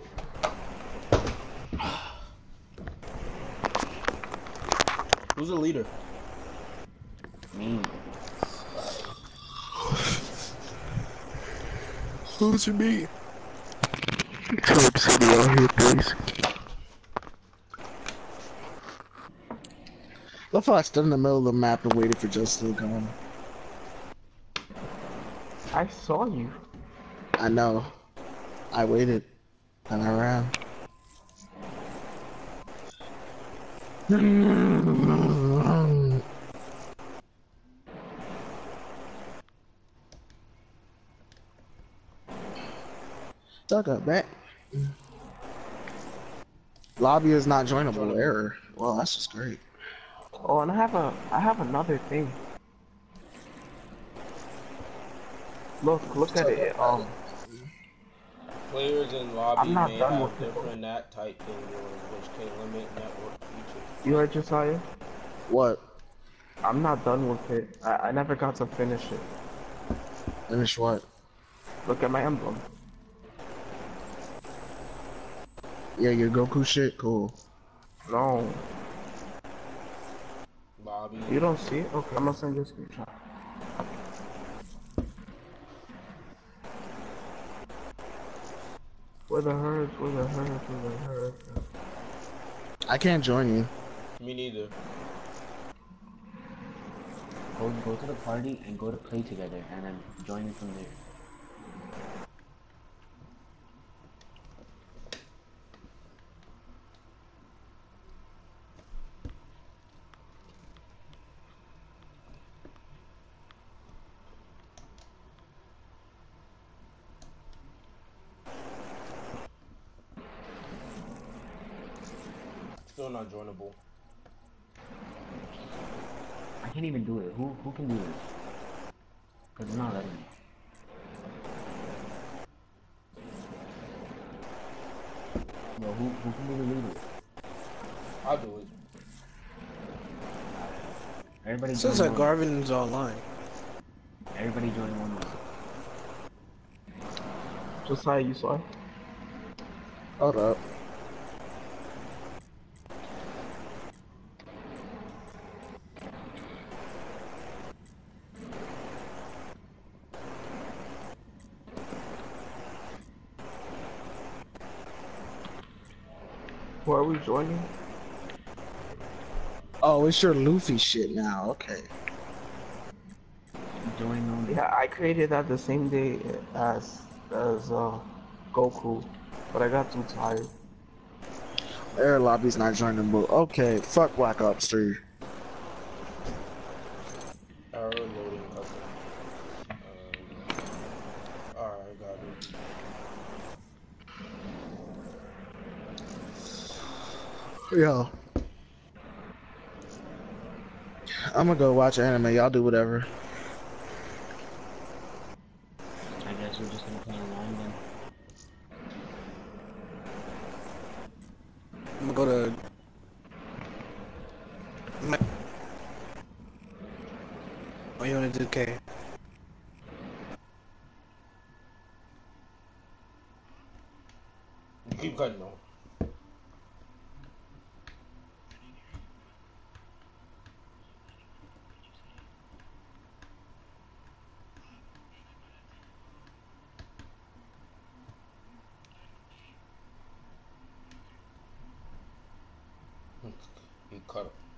Speaker 1: Who's the leader?
Speaker 3: Me.
Speaker 5: Who's your me? Club City out here, please. Love how I stood in the middle of the map and waited for Justin to come.
Speaker 6: I saw you.
Speaker 5: I know. I waited. And I ran. Stuck up back. Lobby is not joinable. Error. Well, that's just great.
Speaker 6: Oh, and I have another thing. Look at it.
Speaker 1: Players in lobby
Speaker 6: I'm not
Speaker 1: may
Speaker 6: done
Speaker 1: have
Speaker 6: with it.
Speaker 1: different NAT type than yours, which can limit network features.
Speaker 6: You heard Josiah?
Speaker 5: What?
Speaker 6: I'm not done with it. I never got to finish it.
Speaker 5: Finish what?
Speaker 6: Look at my emblem.
Speaker 5: Yeah, your Goku shit? Cool.
Speaker 6: No,
Speaker 1: Lobby.
Speaker 6: you don't see it? Okay, I'm gonna send you a screenshot. Where the herds? Where the herds? Where the herds?
Speaker 5: I can't join you.
Speaker 1: Me neither.
Speaker 3: Go to the party and go to play together and then join me from there.
Speaker 1: Still not joinable.
Speaker 3: I can't even do it. Who can do this? Cause it's not letting me. Yo, who can be the leader?
Speaker 1: I'll do it.
Speaker 3: Everybody
Speaker 4: It says
Speaker 3: join
Speaker 4: that
Speaker 3: one.
Speaker 4: Garvin's online.
Speaker 3: Everybody join one.
Speaker 6: Josiah, you saw it?
Speaker 5: Hold up.
Speaker 6: Who are we joining?
Speaker 5: Oh, it's your Luffy shit now. Okay.
Speaker 3: Join only.
Speaker 6: Yeah, I created that the same day as Goku, but I got too tired.
Speaker 5: Air lobby's not joinable. Okay, fuck Black Ops 3.
Speaker 1: Error loading. Okay. Alright, got it.
Speaker 5: Yo. I'm gonna go watch anime. Y'all do whatever.
Speaker 3: I guess we're just gonna play online then.
Speaker 4: I'm gonna go to. Oh, you wanna do K?
Speaker 1: Keep cutting though. He cut him.